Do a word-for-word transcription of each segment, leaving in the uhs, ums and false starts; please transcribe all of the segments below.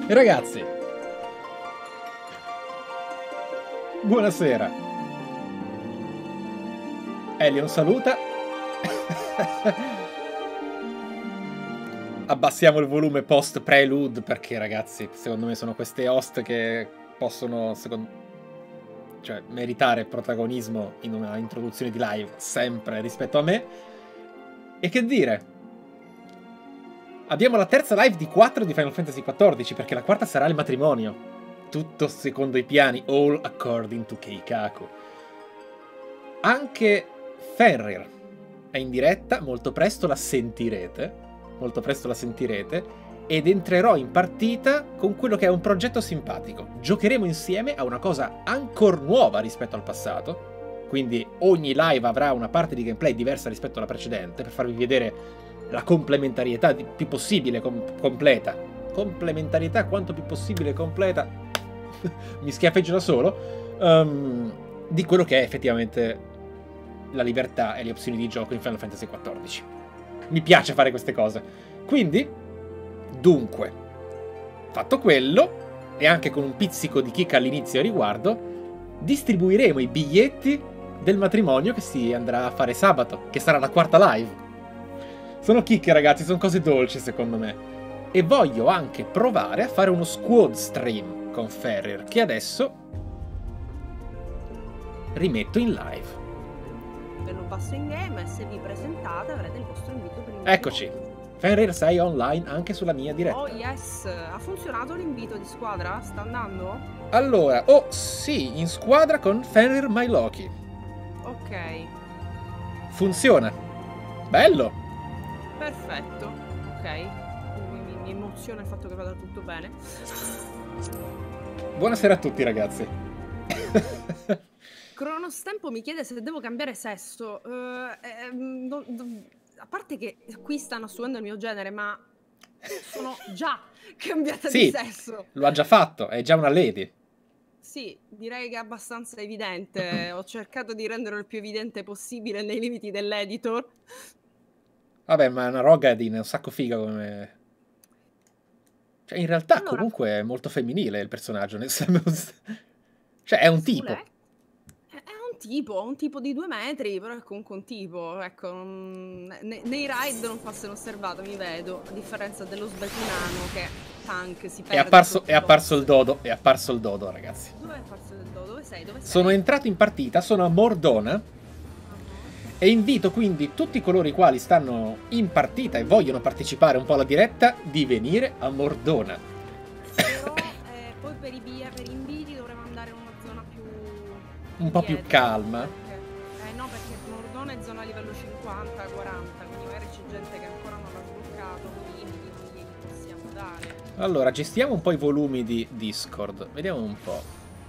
Ragazzi, buonasera. Elion saluta. Abbassiamo il volume post prelude perché, ragazzi, secondo me sono queste host che possono, secondo... cioè, meritare protagonismo in una introduzione di live sempre rispetto a me. E che dire? Abbiamo la terza live di quattro di Final Fantasy quattordici, perché la quarta sarà il matrimonio. Tutto secondo i piani, all according to Keikaku. Anche Fenrir è in diretta, molto presto la sentirete. Molto presto la sentirete. Ed entrerò in partita con quello che è un progetto simpatico. Giocheremo insieme a una cosa ancora nuova rispetto al passato. Quindi ogni live avrà una parte di gameplay diversa rispetto alla precedente, per farvi vedere la complementarietà di, più possibile com completa. Complementarietà quanto più possibile completa. Mi schiaffeggio da solo. Um, di quello che è effettivamente la libertà e le opzioni di gioco in Final Fantasy quattordici. Mi piace fare queste cose. Quindi, dunque, fatto quello, e anche con un pizzico di kick all'inizio a riguardo, distribuiremo i biglietti del matrimonio che si andrà a fare sabato, che sarà la quarta live. Sono chicche, ragazzi, sono cose dolci secondo me. E voglio anche provare a fare uno squad stream con Fenrir, che adesso rimetto in live. Ve lo passo in game e se vi presentate avrete il vostro invito per il Eccoci. Fenrir, sei online anche sulla mia diretta. Oh yes, ha funzionato l'invito di squadra? Sta andando? Allora, oh sì, in squadra con Fenrir My Loki. Ok. Funziona. Bello. Perfetto, ok. Mi, mi emoziona il fatto che vada tutto bene. Buonasera a tutti, ragazzi. Cronos Tempo mi chiede se devo cambiare sesso. Uh, eh, non, non, a parte che qui stanno assumendo il mio genere, ma sono già cambiata sì, di sesso. Lo ha già fatto, è già una lady. Sì, direi che è abbastanza evidente. Ho cercato di renderlo il più evidente possibile nei limiti dell'editor. Vabbè, ma è una Rogadin, è un sacco figa come... Cioè, in realtà allora, comunque è molto femminile il personaggio, nel senso... Cioè, è un tipo. È un tipo, un tipo di due metri, però è comunque un tipo, ecco, ne, nei raid non passa inosservato, mi vedo, a differenza dello sbetunano che tank si perde. È apparso, è apparso il dodo, è apparso il dodo, ragazzi. Dove è apparso il dodo? Dove sei? Dove sei? Sono entrato in partita, sono a Mordona. E invito quindi tutti coloro i quali stanno in partita e vogliono partecipare un po' alla diretta di venire a Mordona. Però eh, poi per i, per i inviti dovremo andare in una zona più... un po' più calma. Perché, eh no, perché Mordona è zona livello cinquanta quaranta, quindi magari c'è gente che ancora non l'ha sbloccato, quindi i inviti non glieli possiamo dare. Allora, gestiamo un po' i volumi di Discord. Vediamo un po'.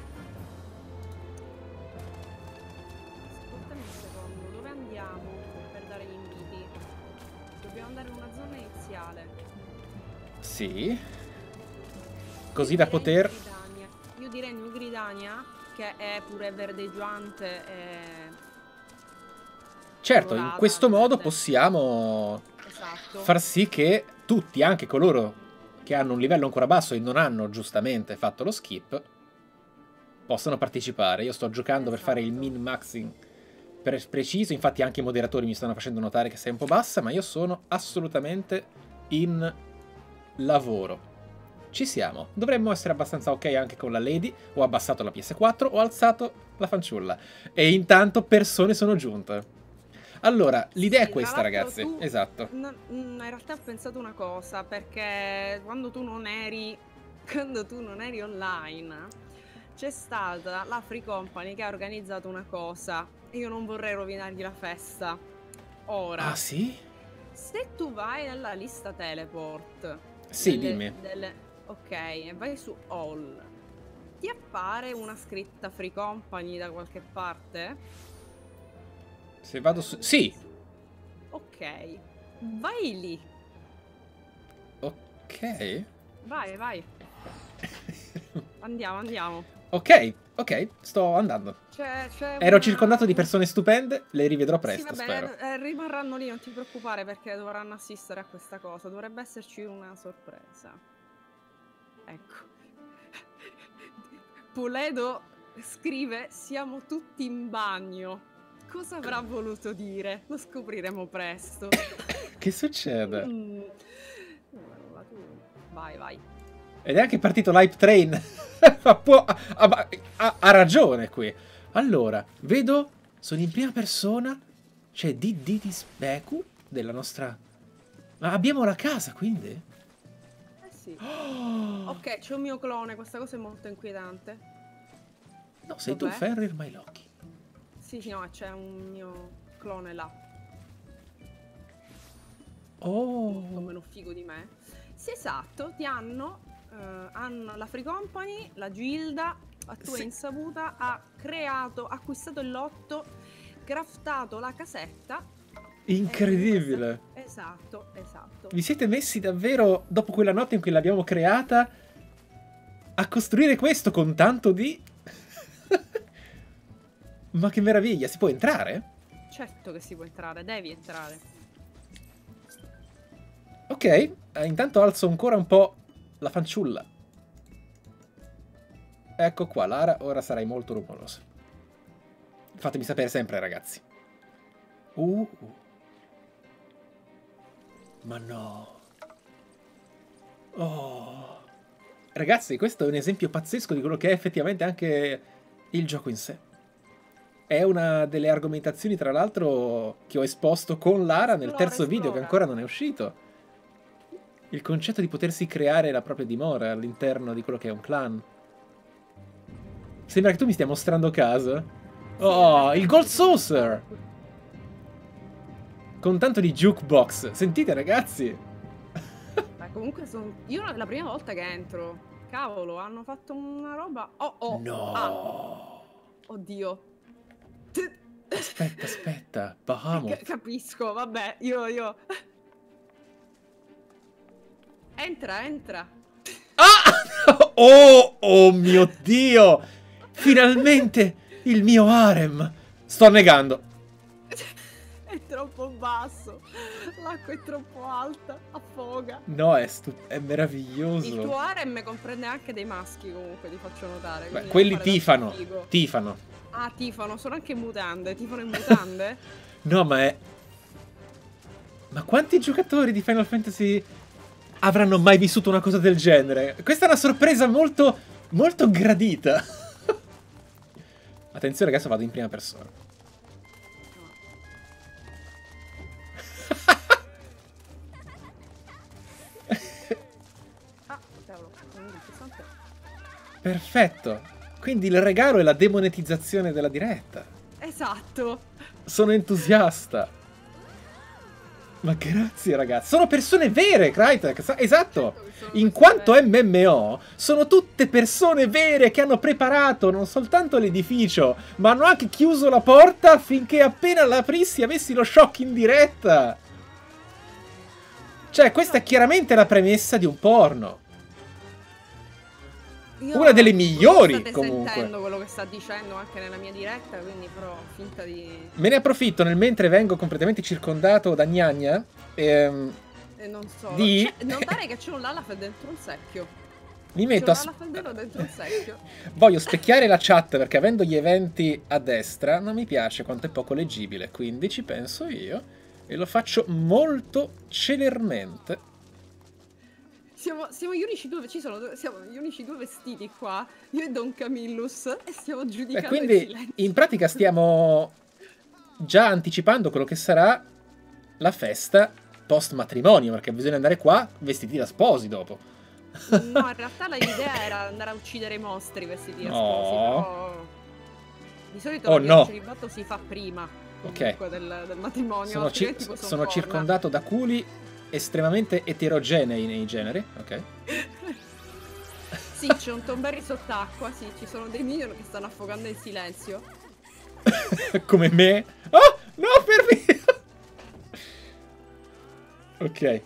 Sì. Così da poter... Io direi New Gridania, che è pure verdeggiante e... Certo, in questo modo possiamo esatto. far sì che tutti, anche coloro che hanno un livello ancora basso e non hanno giustamente fatto lo skip, possano partecipare. Io sto giocando esatto. per fare il min-maxing per preciso, infatti anche i moderatori mi stanno facendo notare che sei un po' bassa, ma io sono assolutamente in... lavoro. Ci siamo. Dovremmo essere abbastanza ok anche con la lady. Ho abbassato la P S quattro, ho alzato la fanciulla. E intanto persone sono giunte. Allora, l'idea sì, è questa, ragazzi. Tu, esatto. No, in realtà ho pensato una cosa, perché quando tu non eri quando tu non eri online, c'è stata la Free Company che ha organizzato una cosa. Io non vorrei rovinargli la festa. Ora. Ah, sì? Se tu vai nella lista teleport... Sì, delle, dimmi. Delle, ok, e vai su All. Ti appare una scritta Free Company da qualche parte? Se vado su... Sì! Ok. Vai lì. Ok. Vai, vai. Andiamo, andiamo. Ok, ok, sto andando. C'è, c'è Ero una... circondato di persone stupende, le rivedrò presto, sì, vabbè, spero. Eh, rimarranno lì, non ti preoccupare, perché dovranno assistere a questa cosa. Dovrebbe esserci una sorpresa. Ecco. Puledo scrive siamo tutti in bagno. Cosa avrà voluto dire? Lo scopriremo presto. Che succede? Mm. Vai, vai. Ed è anche partito l'hype train. Può, ha, ha, ha, ha ragione qui. Allora, vedo, sono in prima persona. C'è D D di Specu della nostra... Ma abbiamo la casa, quindi? Eh sì. Oh! Ok, c'è un mio clone, questa cosa è molto inquietante. No, sei Dov'è? tu, Fenrir Mailocchi. Sì, sì, no, c'è un mio clone là. Oh! Molto meno figo di me. Sì, esatto, ti hanno, eh, hanno la Free Company, la Gilda, a tua Sì. insaputa, ha creato, acquistato il lotto, craftato la casetta. Incredibile! E esatto, esatto. Vi siete messi davvero, dopo quella notte in cui l'abbiamo creata, a costruire questo con tanto di... Ma che meraviglia, si può entrare? Certo che si può entrare, devi entrare. Ok, eh, intanto alzo ancora un po' la fanciulla. Ecco qua, Lara, ora sarai molto rumorosa. Fatemi sapere sempre, ragazzi. Uh. Ma no. Oh. Ragazzi, questo è un esempio pazzesco di quello che è effettivamente anche il gioco in sé. È una delle argomentazioni, tra l'altro, che ho esposto con Lara nel Esplora, terzo video che esplora. ancora non è uscito. Il concetto di potersi creare la propria dimora all'interno di quello che è un clan. Sembra che tu mi stia mostrando casa. Oh, il Gold Saucer! Con tanto di jukebox. Sentite, ragazzi? Beh, comunque sono... Io è la prima volta che entro. Cavolo, hanno fatto una roba... Oh, oh! No! Ah. Oddio. Aspetta, aspetta. Bahamut. C- capisco, vabbè, io, io... Entra, entra. Ah! Oh, oh mio Dio! Finalmente il mio harem! Sto negando. È troppo basso. L'acqua è troppo alta. Affoga. No, è, è meraviglioso. Il tuo harem comprende anche dei maschi, comunque, ti faccio notare. Beh, quelli tifano. Tifano. Ah, tifano, sono anche in mutande. Tifano in mutande? No, ma è... Ma quanti giocatori di Final Fantasy avranno mai vissuto una cosa del genere? Questa è una sorpresa molto, molto gradita. Attenzione, adesso vado in prima persona. Ah, cavolo, perfetto. Quindi il regalo è la demonetizzazione della diretta. Esatto. Sono entusiasta. Ma grazie, ragazzi. Sono persone vere, Crytek. Esatto. In quanto M M O, sono tutte persone vere che hanno preparato non soltanto l'edificio, ma hanno anche chiuso la porta affinché appena l'aprissi avessi lo shock in diretta. Cioè, questa è chiaramente la premessa di un porno. Io Una delle migliori, state comunque. sentendo quello che sta dicendo anche nella mia diretta, quindi farò finta di... Me ne approfitto nel mentre vengo completamente circondato da gnagna. Ehm, E non so. di... Notare che c'è un Lalafell dentro un secchio. Mi metto C'è a... un Lalafell dentro un secchio. Voglio specchiare la chat perché avendo gli eventi a destra non mi piace quanto è poco leggibile. Quindi ci penso io e lo faccio molto celermente. Siamo, siamo gli unici due, ci sono, siamo gli unici due vestiti qua, io e Don Camillus, e stiamo giudicando E quindi in pratica stiamo già anticipando quello che sarà la festa post matrimonio, perché bisogna andare qua vestiti da sposi dopo. No, in realtà l'idea era andare a uccidere i mostri vestiti da sposi, No. però di solito Oh, il no. celibato si fa prima Ok. comunque del, del matrimonio. Sono, ci- altrimenti poi sono corna. circondato da culi estremamente eterogenei nei generi, ok? Sì, c'è un Tomberry sott'acqua, sì, ci sono dei minion che stanno affogando in silenzio. Come me. Oh, no, fermi! Ok.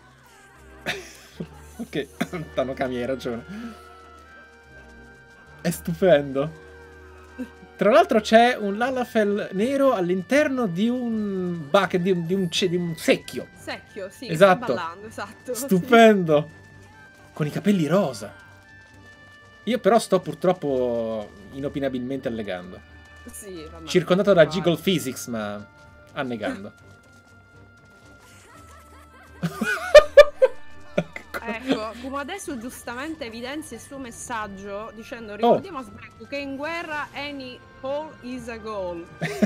Ok, Tanokami hai ragione. È stupendo. Tra l'altro c'è un Lalafell nero all'interno di un bucket, di un, di un, di un secchio. Secchio, sì, che Esatto. sta ballando, esatto. Stupendo. Con i capelli rosa. Io però sto purtroppo inopinabilmente allegando. Sì, vabbè, Circondato da vai. Jiggle Physics, ma annegando. Ecco, come adesso giustamente evidenzia il suo messaggio dicendo ricordiamo a Sbrecco che in guerra any hole is a goal.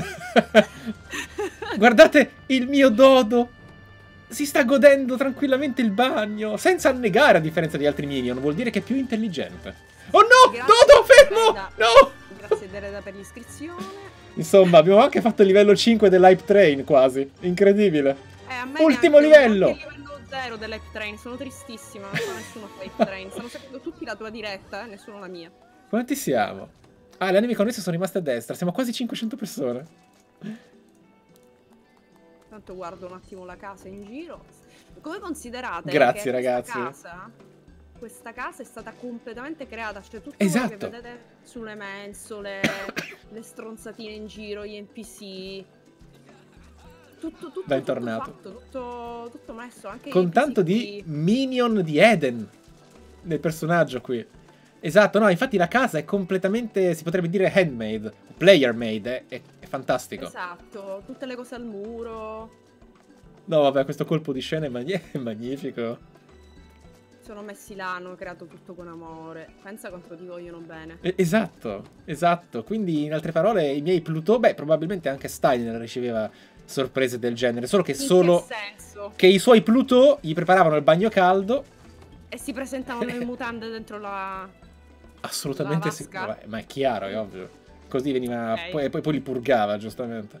Guardate il mio Dodo! Si sta godendo tranquillamente il bagno, senza annegare a differenza di altri minion, vuol dire che è più intelligente. Oh no! Grazie, Dodo, fermo! Dereda. No! Grazie Dereda per l'iscrizione. Insomma, abbiamo anche fatto il livello cinque dell'Hype Train, quasi. Incredibile. Eh, a me Ultimo neanche, livello! neanche il livello zero dell'Hype Train, sono tristissima, non so nessuno fa Hype Train, stanno seguendo tutti la tua diretta, eh, nessuno la mia. Quanti siamo? Ah, le anime connesse sono rimaste a destra, siamo quasi cinquecento persone. Tanto guardo un attimo la casa in giro. Come considerate Grazie, che ragazzi. Questa casa, questa casa è stata completamente creata, cioè tutto Esatto. quello che vedete sulle mensole, le stronzatine in giro, gli N P C, tutto, tutto, Bentornato. tutto fatto, tutto, tutto messo, anche Con gli N P C tanto di qui. minion di Eden nel personaggio qui. Esatto, no, infatti la casa è completamente, si potrebbe dire handmade, player made, è, è fantastico. Esatto, tutte le cose al muro. No, vabbè, questo colpo di scena è, magni è magnifico. Sono messi là, hanno creato tutto con amore. Pensa quanto ti vogliono bene. Eh, esatto, esatto. Quindi, in altre parole, i miei Plutò, beh, probabilmente anche Steiner riceveva sorprese del genere, solo che In solo che senso? che i suoi Plutò gli preparavano il bagno caldo. E si presentavano in mutande dentro la... Assolutamente la sì. vasca? Vabbè, ma è chiaro, è ovvio. Così veniva, Ok. poi, poi, poi li purgava, giustamente.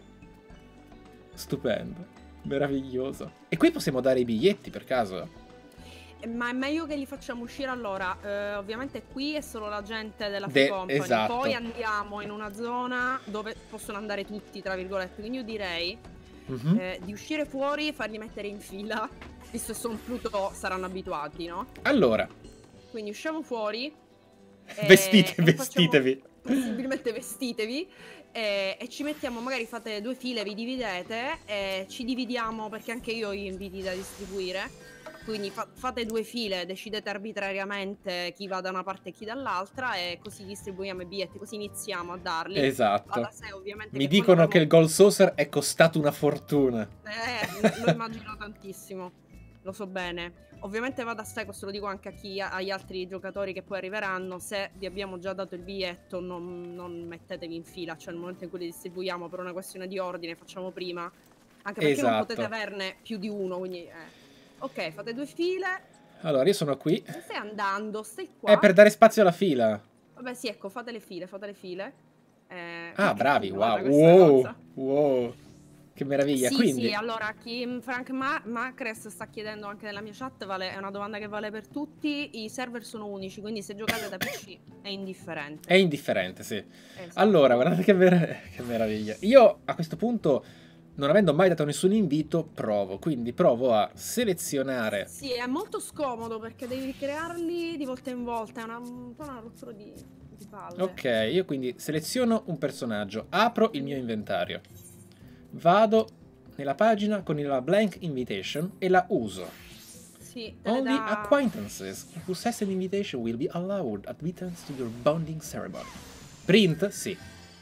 Stupendo, meraviglioso. E qui possiamo dare i biglietti, per caso? Eh, Ma è meglio che li facciamo uscire allora. Eh, ovviamente qui è solo la gente della De- Free Company. esatto. Poi andiamo in una zona dove possono andare tutti, tra virgolette. Quindi io direi Mhm. eh, di uscire fuori e farli mettere in fila. Visto che sono Pluto, saranno abituati, no? Allora, Quindi usciamo fuori. e- vestite, e vestitevi. facciamo- Possibilmente vestitevi. E, e ci mettiamo, magari fate due file, vi dividete. E ci dividiamo perché anche io ho gli inviti da distribuire. Quindi fa- fate due file, decidete arbitrariamente chi va da una parte e chi dall'altra. E così distribuiamo i biglietti, così iniziamo a darli. Va Esatto. da sé, ovviamente, Mi che dicono quando che il Gold Saucer è costato una fortuna. Eh, lo immagino tantissimo, lo so bene. Ovviamente va da sé, questo lo dico anche a chi, agli altri giocatori che poi arriveranno. Se vi abbiamo già dato il biglietto, non, non mettetevi in fila. Cioè, nel momento in cui li distribuiamo per una questione di ordine, facciamo prima. Anche perché non Esatto. potete averne più di uno. Quindi, eh. Ok, fate due file. Allora, io sono qui. Non stai andando, stai qua. È per dare spazio alla fila. Vabbè, sì, ecco, fate le file, fate le file. Eh, Ah, che bravi, figata wow. questa Wow, cosa. wow. Che meraviglia. Sì, Quindi, sì, allora chi Frank Ma- Macres sta chiedendo anche nella mia chat, vale, è una domanda che vale per tutti, i server sono unici, quindi se giocate da P C è indifferente. è indifferente, sì. Esatto. Allora, guardate che, mer- che meraviglia. Io a questo punto, non avendo mai dato nessun invito, provo. Quindi provo a selezionare. Sì, è molto scomodo perché devi crearli di volta in volta, è una, un po' una rottura di, di palle. Ok, io quindi seleziono un personaggio, apro il mio inventario, vado nella pagina con la blank invitation e la uso. Sì, te ne Only dà- acquaintances who says an invitation will be allowed admittance to your bonding ceremony. Print? Sì.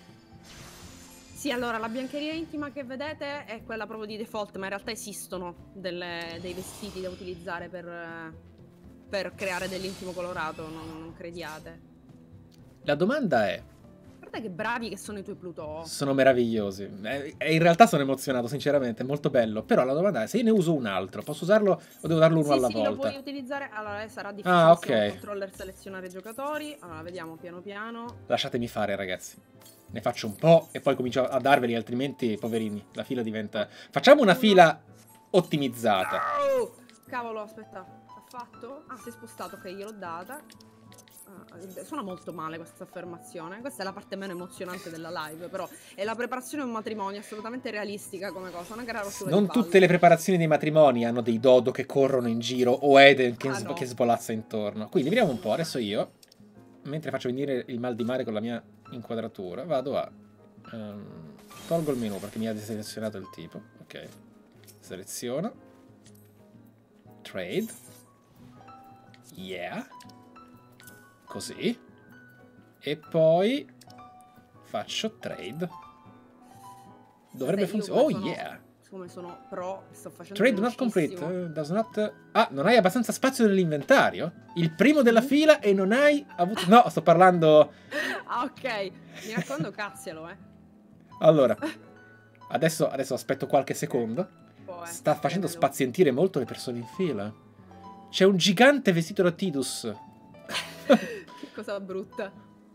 Sì, allora la biancheria intima che vedete è quella proprio di default, ma in realtà esistono delle- dei vestiti da utilizzare per, eh, per creare dell'intimo colorato, non, non crediate. La domanda è, Guarda che bravi che sono i tuoi Plutò. sono meravigliosi. Eh, e in realtà sono emozionato, sinceramente, è molto bello. Però la domanda è, se io ne uso un altro, posso usarlo o devo darlo uno Sì, alla sì, lo volta? puoi utilizzare. Allora, eh, sarà difficile. Ah, ok. Controller selezionare i giocatori. Allora, vediamo piano piano. Lasciatemi fare, ragazzi. Ne faccio un po' e poi comincio a darveli, altrimenti, poverini, la fila diventa... Facciamo una fila ottimizzata. Oh! Cavolo, aspetta. Ha fatto? Ah, si è spostato. Ok, gliel'ho data. Ah, suona molto male questa affermazione. Questa è la parte meno emozionante della live, però è la preparazione di un matrimonio, assolutamente realistica come cosa. Una gara rottura di Non palle. tutte le preparazioni dei matrimoni hanno dei dodo che corrono in giro o Eden che, Ah, s- no. che svolazza intorno. Quindi vediamo un po', adesso io, mentre faccio venire il mal di mare con la mia inquadratura, vado a... ehm, tolgo il menu perché mi ha deselezionato il tipo. Ok. Seleziono. Trade. Yeah. così. E poi faccio trade. Dovrebbe funzionare. Oh sono, yeah. Siccome sono pro, sto facendo Trade not complete. uh, does not... Ah, non hai abbastanza spazio nell'inventario? Il primo della fila e non hai avuto... No, sto parlando... Ah, ok. Mi raccomando, cazzialo, eh. Allora, adesso, adesso aspetto qualche secondo. Poi, Sta facendo prendelo. spazientire molto le persone in fila. C'è un gigante vestito da Tidus. Che cosa brutta.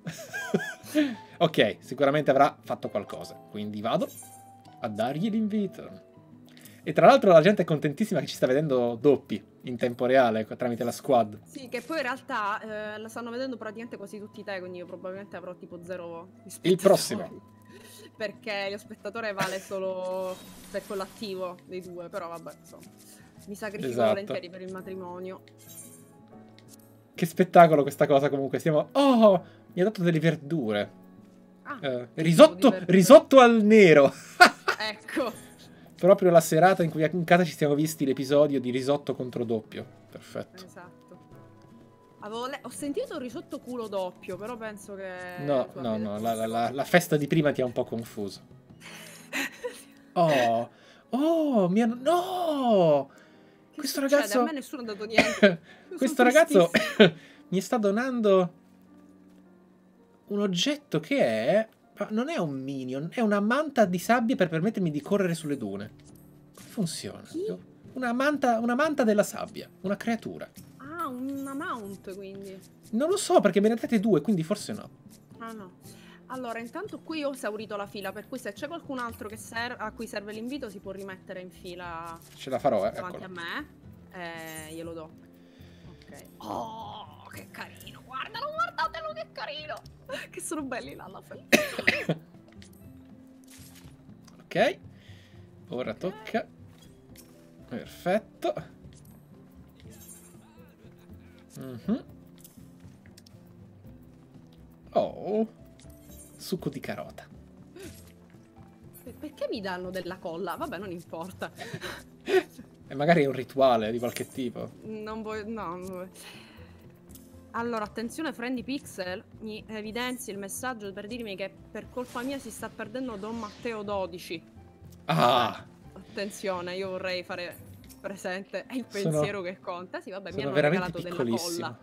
Ok, sicuramente avrà fatto qualcosa. Quindi vado a dargli l'invito. E tra l'altro la gente è contentissima che ci sta vedendo doppi in tempo reale tramite la squad. Sì, che poi in realtà eh, la stanno vedendo praticamente quasi tutti te, quindi io probabilmente avrò tipo zero spettatori. Il prossimo. Perché lo spettatore vale solo per quello attivo dei due, però vabbè, insomma. Mi sacrifico Esatto. volentieri per il matrimonio. Che spettacolo questa cosa comunque. Stiamo... Oh, mi ha dato delle verdure. Ah, Eh, che risotto, tipo di verdure? risotto al nero. Ecco. Proprio la serata in cui in casa ci siamo visti l'episodio di risotto contro doppio. Perfetto. Esatto. Avevo le- Ho sentito il risotto culo doppio, però penso che... No, tu no, abbia no, detto la, questa la- cosa. la festa di prima ti ha un po' confuso. Oh, oh, mi hanno... No! Che Questo succede? ragazzo... A me nessuno ha dato niente. Io Questo sono ragazzo tristissima. mi sta donando un oggetto che è... ma non è un minion, è una manta di sabbia per permettermi di correre sulle dune. Come funziona? Chi? Una manta, una manta della sabbia, una creatura. Ah, una mount, quindi. Non lo so perché me ne date due, quindi forse no. Ah, no. Allora, intanto qui ho esaurito la fila, per cui se c'è qualcun altro che ser- a cui serve l'invito si può rimettere in fila Ce la farò, eh. davanti Eccolo. a me e glielo do. Ok. Oh, che carino, guardalo, guardatelo che carino. Che sono belli là alla fine. Ok. Ora tocca. Perfetto. Mhm. Oh. Succo di carota. Perché mi danno della colla? Vabbè, non importa. E magari è un rituale di qualche tipo. Non voglio... No, non voglio. Allora, attenzione, Friendly Pixel mi evidenzi il messaggio per dirmi che per colpa mia si sta perdendo Don Matteo dodici. Ah! Attenzione, io vorrei fare presente. È il Sono- pensiero che conta. Sì, vabbè, mi sono hanno veramente regalato della piccolissimo. colla.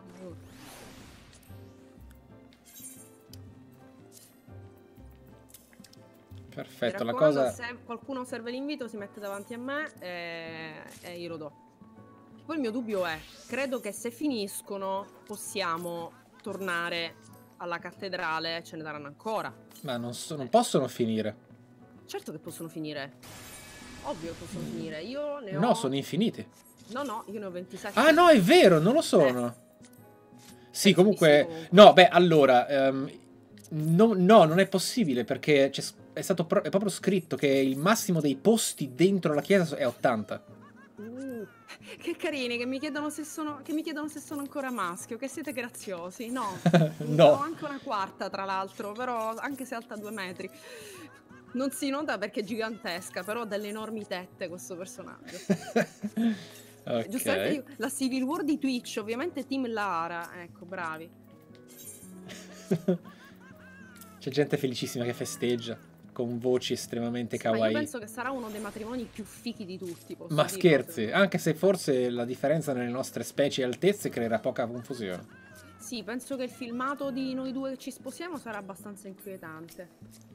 Mi Perfetto, la raccomando, cosa... se qualcuno serve l'invito si mette davanti a me e, e io lo do. Poi il mio dubbio è, credo che se finiscono possiamo tornare alla cattedrale, ce ne daranno ancora. Ma non, so- non possono finire. Certo che possono finire. Ovvio che possono finire. Io ne ho... No, sono infiniti. No, no, io ne ho ventisette. Ah, no, è vero, non lo sono. Sì, È comunque... comunque. No, beh, allora... ehm, no, no, non è possibile perché c'è s- è stato pro- è proprio scritto che il massimo dei posti dentro la chiesa è ottanta. Uh, che carini, che mi chiedono se sono che mi chiedono se sono ancora maschio, che siete graziosi. No. No. Ho anche una quarta, tra l'altro, però anche se alta due metri. Non si nota perché è gigantesca, però ha delle enormi tette questo personaggio. Ok. Giustamente io- la Civil War di Twitch, ovviamente Team Lara. Ecco, bravi. C'è gente felicissima che festeggia con voci estremamente Ma io kawaii. penso che sarà uno dei matrimoni più fichi di tutti. Posso Ma dirlo, scherzi, secondo me. anche se forse la differenza nelle nostre specie e altezze creerà poca confusione. Sì, penso che il filmato di noi due che ci sposiamo sarà abbastanza inquietante.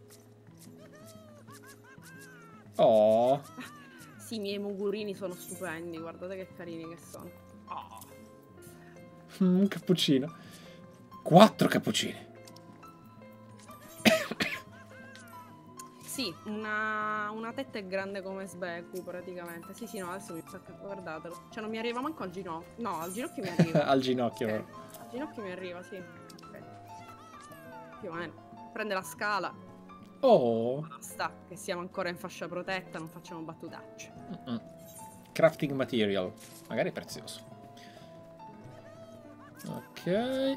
Oh, Sì, i miei mugurini sono stupendi, guardate che carini che sono. Oh. un cappuccino. Quattro cappuccini. Sì, una, una tetta è grande come Sbeku praticamente. Sì, sì, no, adesso mi sta... guardatelo. Cioè non mi arriva manco al ginocchio. No, al ginocchio mi arriva. Al ginocchio. Ok. però. Al ginocchio mi arriva, sì. Ok. Più o meno. Prende la scala. Oh. Basta, che siamo ancora in fascia protetta, non facciamo battutacce. Mm-mm. Crafting material. Magari prezioso. Ok.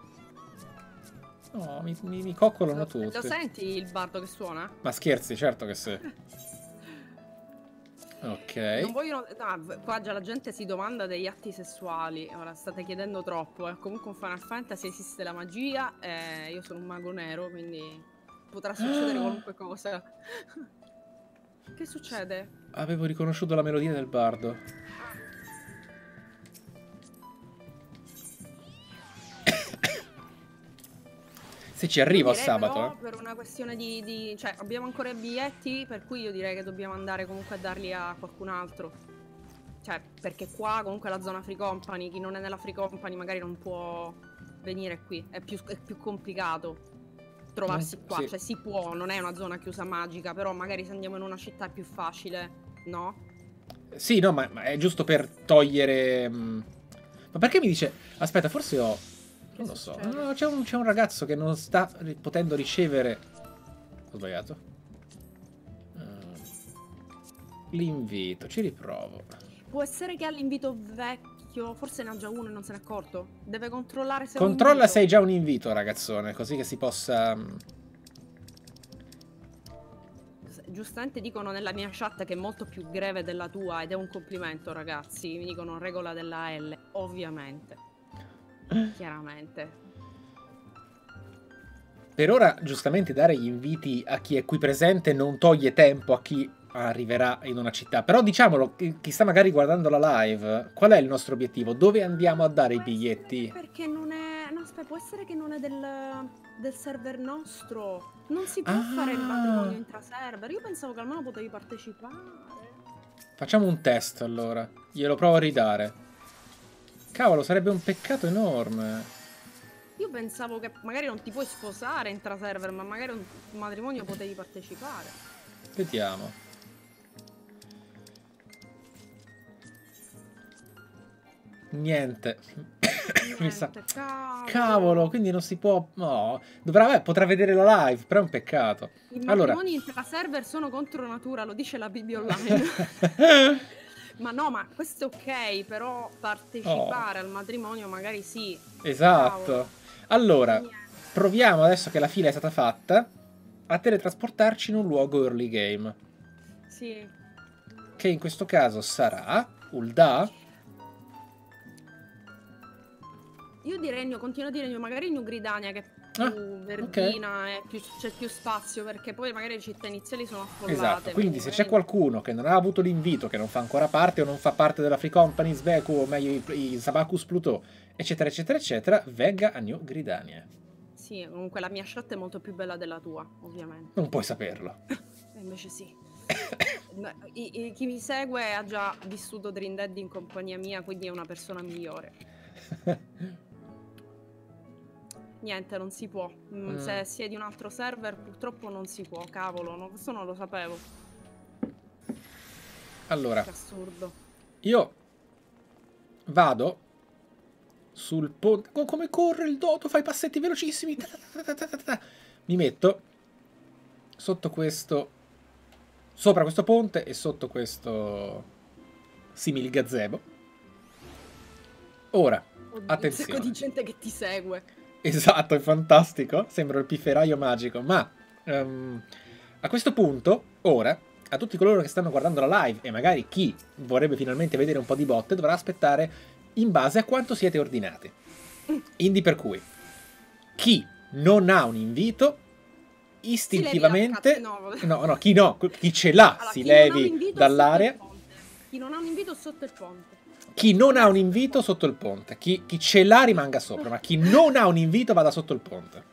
Oh, mi, mi, mi coccolano Lo, tutti. lo senti il bardo che suona? Ma scherzi, certo che sì. Ok. Non vogliono... no, qua già la gente si domanda degli atti sessuali. Ora state chiedendo troppo. Eh. Comunque in Final Fantasy esiste la magia. E io sono un mago nero, quindi potrà succedere qualunque cosa. Che succede? Avevo riconosciuto la melodia del bardo. Se ci arrivo a sabato, però, eh. per una questione di, di... cioè, abbiamo ancora i biglietti, per cui io direi che dobbiamo andare comunque a darli a qualcun altro. Cioè, perché qua comunque è la zona Free Company, chi non è nella Free Company magari non può venire qui, è più, è più complicato trovarsi Mm, qua, sì. cioè si può, non è una zona chiusa magica, però magari se andiamo in una città è più facile, no? Sì, no, ma, ma è giusto per togliere... mh. Ma perché mi dice... Aspetta, forse ho... Che Non lo so. succede? No, c'è un, c'è un ragazzo che non sta ri- potendo ricevere... Ho sbagliato. Uh, L'invito, ci riprovo. Può essere che ha l'invito vecchio, forse ne ha già uno e non se n'è accorto. Deve controllare se Controlla è un se hai invito. già un invito, ragazzone, così che si possa... mh. Giustamente dicono nella mia chat che è molto più greve della tua ed è un complimento, ragazzi. Mi dicono regola della L, ovviamente. Chiaramente. Per ora, giustamente, dare gli inviti a chi è qui presente non toglie tempo a chi arriverà in una città. Però diciamolo, chi chi sta magari guardando la live, qual è il nostro obiettivo? Dove andiamo a dare i Può essere biglietti? perché non è... No, aspetta, può essere che non è del, del server nostro. Non si può Ah. fare il matrimonio intra-server. Io pensavo che almeno potevi partecipare. Facciamo un test allora. Glielo provo a ridare. Cavolo, sarebbe un peccato enorme. Io pensavo che magari non ti puoi sposare intra-server, ma magari un matrimonio potevi partecipare. Vediamo. Niente. Mi sa... Niente, cavolo. Cavolo, quindi non si può... No, dovrà... beh, potrà vedere la live, però è un peccato. I Allora... matrimoni intra-server sono contro natura, lo dice la Bibbia online. Ma no, ma questo è ok, però partecipare Oh. al matrimonio magari sì. Esatto. Cavolo. Allora, Niente. proviamo adesso che la fila è stata fatta a teletrasportarci in un luogo early game. Sì. Che in questo caso sarà Ul'dah. Io direi, New- continuo a dire New- magari New Gridania, che è più Ah, verdina e più- c'è più spazio, perché poi magari le città iniziali sono affollate. Esatto, quindi se c'è magari- qualcuno che non ha avuto l'invito, che non fa ancora parte o non fa parte della Free Company, Sveku o meglio i, i Sabacus Pluto, eccetera eccetera eccetera, venga a New Gridania. Sì, comunque la mia chat è molto più bella della tua, ovviamente. Non puoi saperlo. E invece sì. No, i- i- chi mi segue ha già vissuto Dream Dead in compagnia mia, quindi è una persona migliore. Niente, non si può. Mm, Mm. Se si è di un altro server, purtroppo non si può. Cavolo, no, questo non lo sapevo. Allora, Che assurdo. io vado sul ponte. Oh, come corre il Dodo, fa i passetti velocissimi. Ta ta ta ta ta ta. Mi metto sotto questo, sopra questo ponte e sotto questo simil gazebo. Ora, Oddio, attenzione. un sacco di gente che ti segue. Esatto, è fantastico. Sembra il pifferaio magico. Ma ehm, a questo punto, ora, a tutti coloro che stanno guardando la live e magari chi vorrebbe finalmente vedere un po' di botte, dovrà aspettare in base a quanto siete ordinati. Quindi per cui chi non ha un invito istintivamente... Si levi la cazzo- No, no, chi no, chi ce l'ha Allora, si chi non ha un levi invito dall'area. sotto il ponte. Chi non ha un invito sotto il ponte. Chi non ha un invito sotto il ponte. Chi, chi ce l'ha rimanga sopra, ma chi non ha un invito vada sotto il ponte.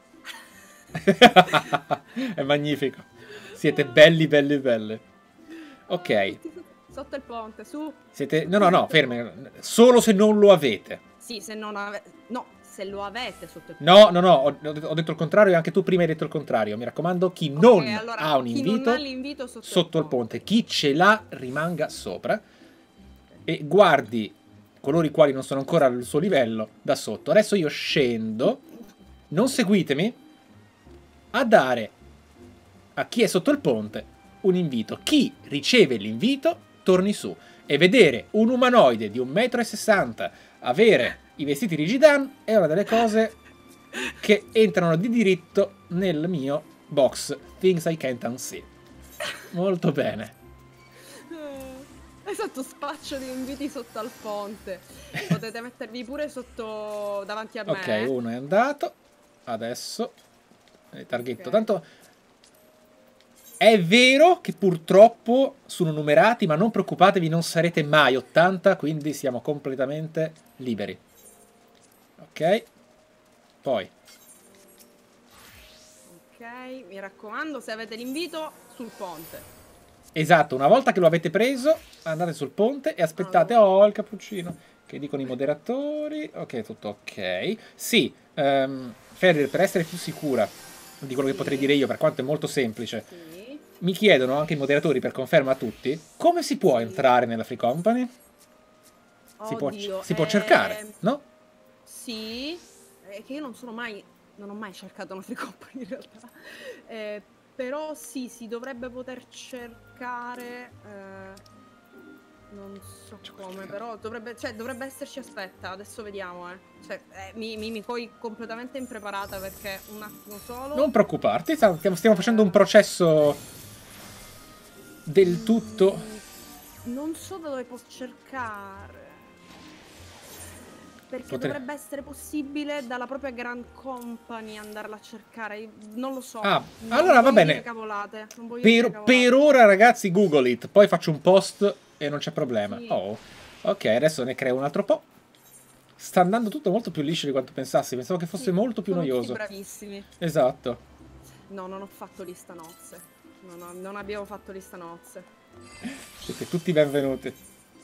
È magnifico. Siete belli, belli, belli. Ok. Sotto il ponte, su. Siete... No, no, no, fermi. Solo se non lo avete. Sì, se non avete... No, se lo avete sotto il ponte. No, no, no, ho, ho detto il contrario e anche tu prima hai detto il contrario. Mi raccomando, chi Ok, non allora, ha un chi invito non ha l'invito sotto, sotto il ponte. Chi ce l'ha rimanga sopra e guardi coloro i quali non sono ancora al suo livello da sotto. Adesso io scendo, non seguitemi, a dare a chi è sotto il ponte un invito. Chi riceve l'invito torni su e vedere un umanoide di un metro e sessanta avere i vestiti di Gidan è una delle cose che entrano di diritto nel mio box Things I Can't Unsee. Molto bene. Esatto, spaccio di inviti sotto al ponte. Potete mettervi pure sotto davanti a me. Ok, uno è andato. Adesso eh, targhetto. Ok. Tanto è vero che purtroppo sono numerati, ma non preoccupatevi, non sarete mai ottanta, quindi siamo completamente liberi. Ok. Poi. Ok, mi raccomando, se avete l'invito, sul ponte. Esatto, una volta che lo avete preso, andate sul ponte e aspettate. Allora. Oh, il cappuccino. Che dicono i moderatori. Ok, tutto ok. Sì, um, Ferrer, per essere più sicura di quello Sì. che potrei dire io, per quanto è molto semplice, Sì. mi chiedono anche i moderatori, per conferma a tutti, come si può Sì. entrare nella Free Company? Si può, Oddio, si può eh, cercare, no? Sì, è che io non sono mai, non ho mai cercato una Free Company in realtà, eh, però sì, si dovrebbe poter cercare, eh, non so come, però dovrebbe, cioè, dovrebbe esserci, aspetta, adesso vediamo, eh. Cioè, eh, mi, mi, mi poi completamente impreparata perché un attimo solo. Non preoccuparti, stiamo, stiamo facendo un processo del tutto... Mm, non so da dove posso cercare. Perché Potre... dovrebbe essere possibile dalla propria Grand Company andarla a cercare. Non lo so. Ah, non allora va bene. Dire cavolate. Non voglio per, dire cavolate. per ora, ragazzi, Google it. Poi faccio un post e non c'è problema. Sì. Oh, ok, adesso ne creo un altro po'. Sta andando tutto molto più liscio di quanto pensassi. Pensavo che fosse Sì, molto più sono noioso. tutti bravissimi. Esatto. No, non ho fatto lista nozze. Non, ho, non abbiamo fatto lista nozze. Siete tutti benvenuti.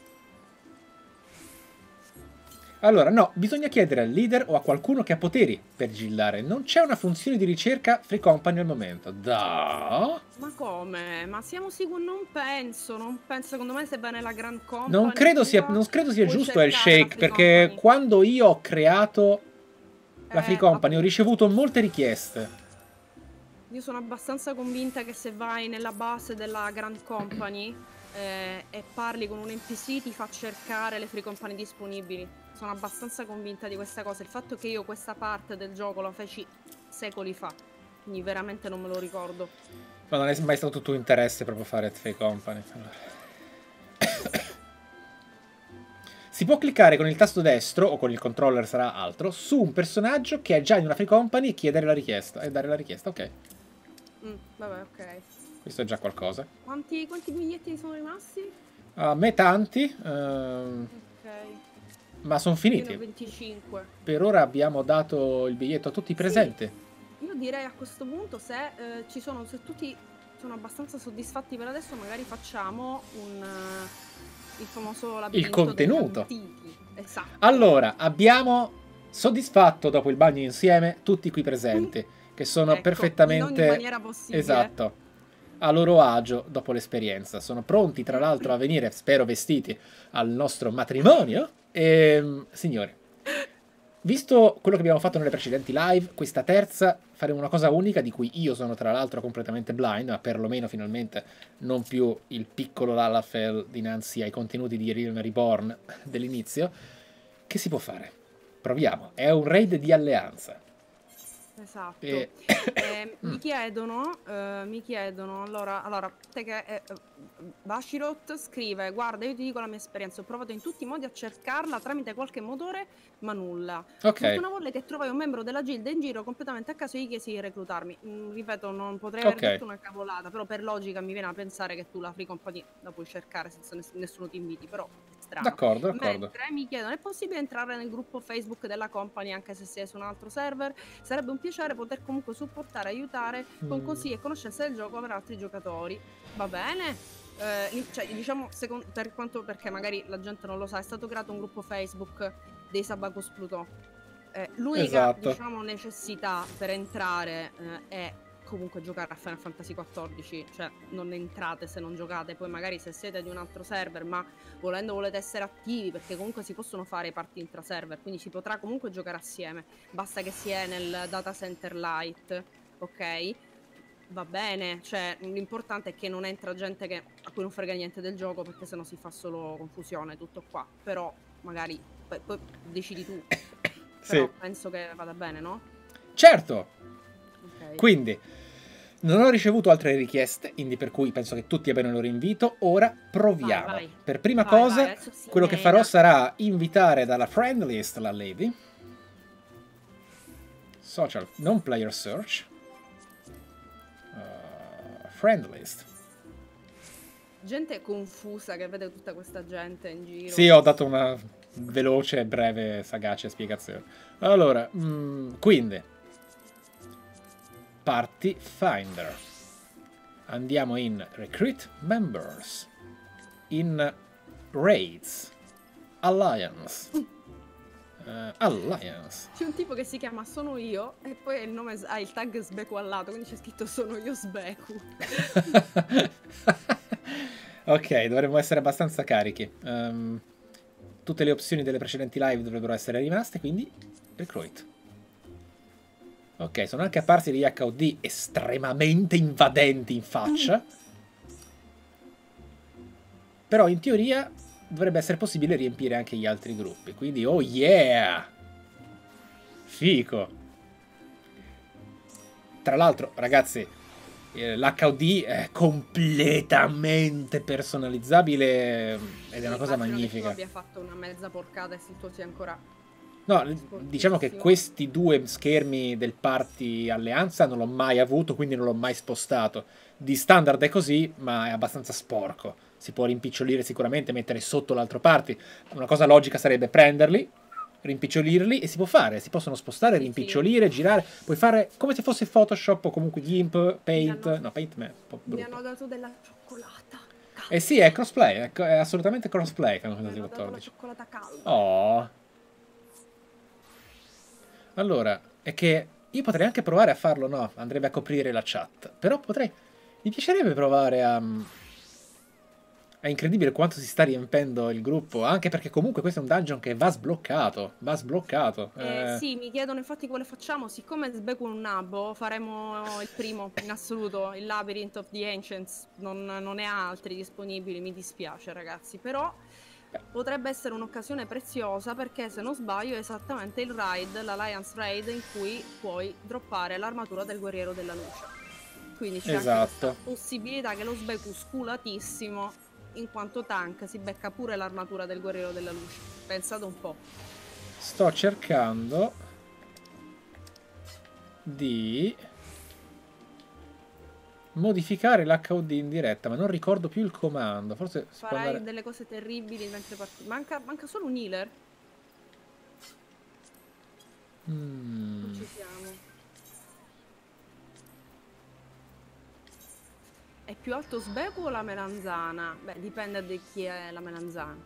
Allora, no, bisogna chiedere al leader o a qualcuno che ha poteri per gillare. Non c'è una funzione di ricerca Free Company al momento. Da? Ma come? Ma siamo sicuri? Non penso, non penso. Secondo me se vai nella Grand Company Non credo sia, tua, non credo sia puoi giusto il cercare la shake, Free perché Company. quando io ho creato la Free Eh, Company ho appunto. ricevuto molte richieste. Io sono abbastanza convinta che se vai nella base della Grand Company eh, e parli con un N P C ti fa cercare le Free Company disponibili. Sono abbastanza convinta di questa cosa. Il fatto che io questa parte del gioco la feci secoli fa, quindi veramente non me lo ricordo. Ma non è mai stato tuo interesse proprio fare Free Company. Allora. Si può cliccare con il tasto destro, o con il controller sarà altro, su un personaggio che è già in una Free Company e chiedere la richiesta. E dare la richiesta, ok. Mm, vabbè, ok. Questo è già qualcosa. Quanti, quanti biglietti sono rimasti? A me tanti, ehm, Ok. ma sono finiti. Io ne ho venticinque. Per ora abbiamo dato il biglietto a tutti i presenti. Sì. Io direi a questo punto, se eh, ci sono, se tutti sono abbastanza soddisfatti per adesso, magari facciamo un uh, il famoso labirinto Il contenuto. degli antichi. Esatto. Allora, abbiamo soddisfatto dopo il bagno insieme tutti qui presenti, mm. che sono ecco, perfettamente... in ogni maniera possibile. Esatto. A loro agio dopo l'esperienza. Sono pronti, tra l'altro, a venire, spero vestiti, al nostro matrimonio. E, signori, visto quello che abbiamo fatto nelle precedenti live, questa terza faremo una cosa unica di cui io sono tra l'altro completamente blind, ma perlomeno finalmente non più il piccolo Lalafell dinanzi ai contenuti di Realm Reborn dell'inizio. Che si può fare? Proviamo. È un raid di alleanza. Esatto. E... eh, mi chiedono, eh, mi chiedono, allora, allora te che eh, Bashirot scrive: guarda, io ti dico la mia esperienza, ho provato in tutti i modi a cercarla tramite qualche motore, ma nulla. Okay. Fortuna volle che trovai un membro della Gilda in giro completamente a caso e gli chiesi di reclutarmi. Mm, ripeto, non potrei aver okay. detto una cavolata, però per logica mi viene a pensare che tu la Free Company la puoi cercare senza ness nessuno ti inviti, però strano. D'accordo, d'accordo. Mentre mi chiedono: è possibile entrare nel gruppo Facebook della company anche se si è su un altro server? Sarebbe un piacere poter comunque supportare, aiutare con Mm. consigli e conoscenze del gioco per altri giocatori. Va bene? Eh, cioè, diciamo, secondo, per quanto, perché magari la gente non lo sa, è stato creato un gruppo Facebook dei Sabacus Plutò. Eh, l'unica, Esatto. diciamo, necessità per entrare eh, è comunque giocare a Final Fantasy quattordici, cioè non entrate se non giocate, poi magari se siete di un altro server, ma volendo volete essere attivi, perché comunque si possono fare parti intra-server, quindi si potrà comunque giocare assieme, basta che si è nel data center light, ok? Va bene, cioè l'importante è che non entra gente che, a cui non frega niente del gioco, perché sennò si fa solo confusione, tutto qua, però magari poi, poi decidi tu, però sì. penso che vada bene, no? Certo! Okay. Quindi Non ho ricevuto altre richieste, quindi per cui penso che tutti abbiano il loro invito. Ora proviamo. Vai, vai. Per prima Vai, cosa, vai, adesso si quello che mena. farò sarà invitare dalla friend list la lady. Social, non player search. Uh, friend list. Gente confusa che vede tutta questa gente in giro. Sì, ho dato una veloce, breve, sagace spiegazione. Allora, mh, quindi Party Finder. Andiamo in Recruit Members, in Raids, Alliance, uh, Alliance. C'è un tipo che si chiama Sono Io e poi il nome ha il tag Sbeku al lato, quindi c'è scritto Sono Io Sbeku. Ok, dovremmo essere abbastanza carichi. Um, tutte le opzioni delle precedenti live dovrebbero essere rimaste, quindi Recruit. Ok, sono anche apparsi degli H U D estremamente invadenti in faccia. Però in teoria dovrebbe essere possibile riempire anche gli altri gruppi. Quindi, oh yeah! Fico! Tra l'altro, ragazzi, eh, l'H U D è completamente personalizzabile ed è una Sì, cosa immagino magnifica. che tu abbia fatto una mezza porcata e se tu sia ancora... No, diciamo che questi due schermi del Party Alleanza non l'ho mai avuto, quindi non l'ho mai spostato. Di standard è così, ma è abbastanza sporco. Si può rimpicciolire sicuramente, mettere sotto l'altro Party. Una cosa logica sarebbe prenderli, rimpicciolirli, e si può fare. Si possono spostare, Sì, rimpicciolire, sì. girare. Puoi fare come se fosse Photoshop o comunque GIMP, Paint. hanno- No, Paint me, un po' Mi brutto. hanno dato della cioccolata. Eh sì, è crossplay, è, è assolutamente crossplay Final Mi Fantasy hanno dato la quattordici. cioccolata calda. Oh. Allora, è che io potrei anche provare a farlo, no, andrebbe a coprire la chat. Però potrei... Mi piacerebbe provare a... È incredibile quanto si sta riempendo il gruppo, anche perché comunque questo è un dungeon che va sbloccato, va sbloccato. Eh, Eh, sì, mi chiedono infatti quale facciamo. Siccome Sbeku è un nabbo, faremo il primo in assoluto, il Labyrinth of the Ancients. Non, non ne ha altri disponibili, mi dispiace ragazzi. Però potrebbe essere un'occasione preziosa perché se non sbaglio è esattamente il raid, l'Alliance Raid, in cui puoi droppare l'armatura del Guerriero della Luce. Quindi c'è Esatto. anche questa possibilità che lo Sbeku sculatissimo, in quanto tank, si becca pure l'armatura del Guerriero della Luce. Pensate un po'. Sto cercando di modificare l'H U D in diretta, ma non ricordo più il comando. Forse si può Farai andare... delle cose terribili mentre parti. Manca, manca solo un healer. Mm. Non ci siamo. È più alto Sbeku o la melanzana? Beh, dipende da chi è la melanzana.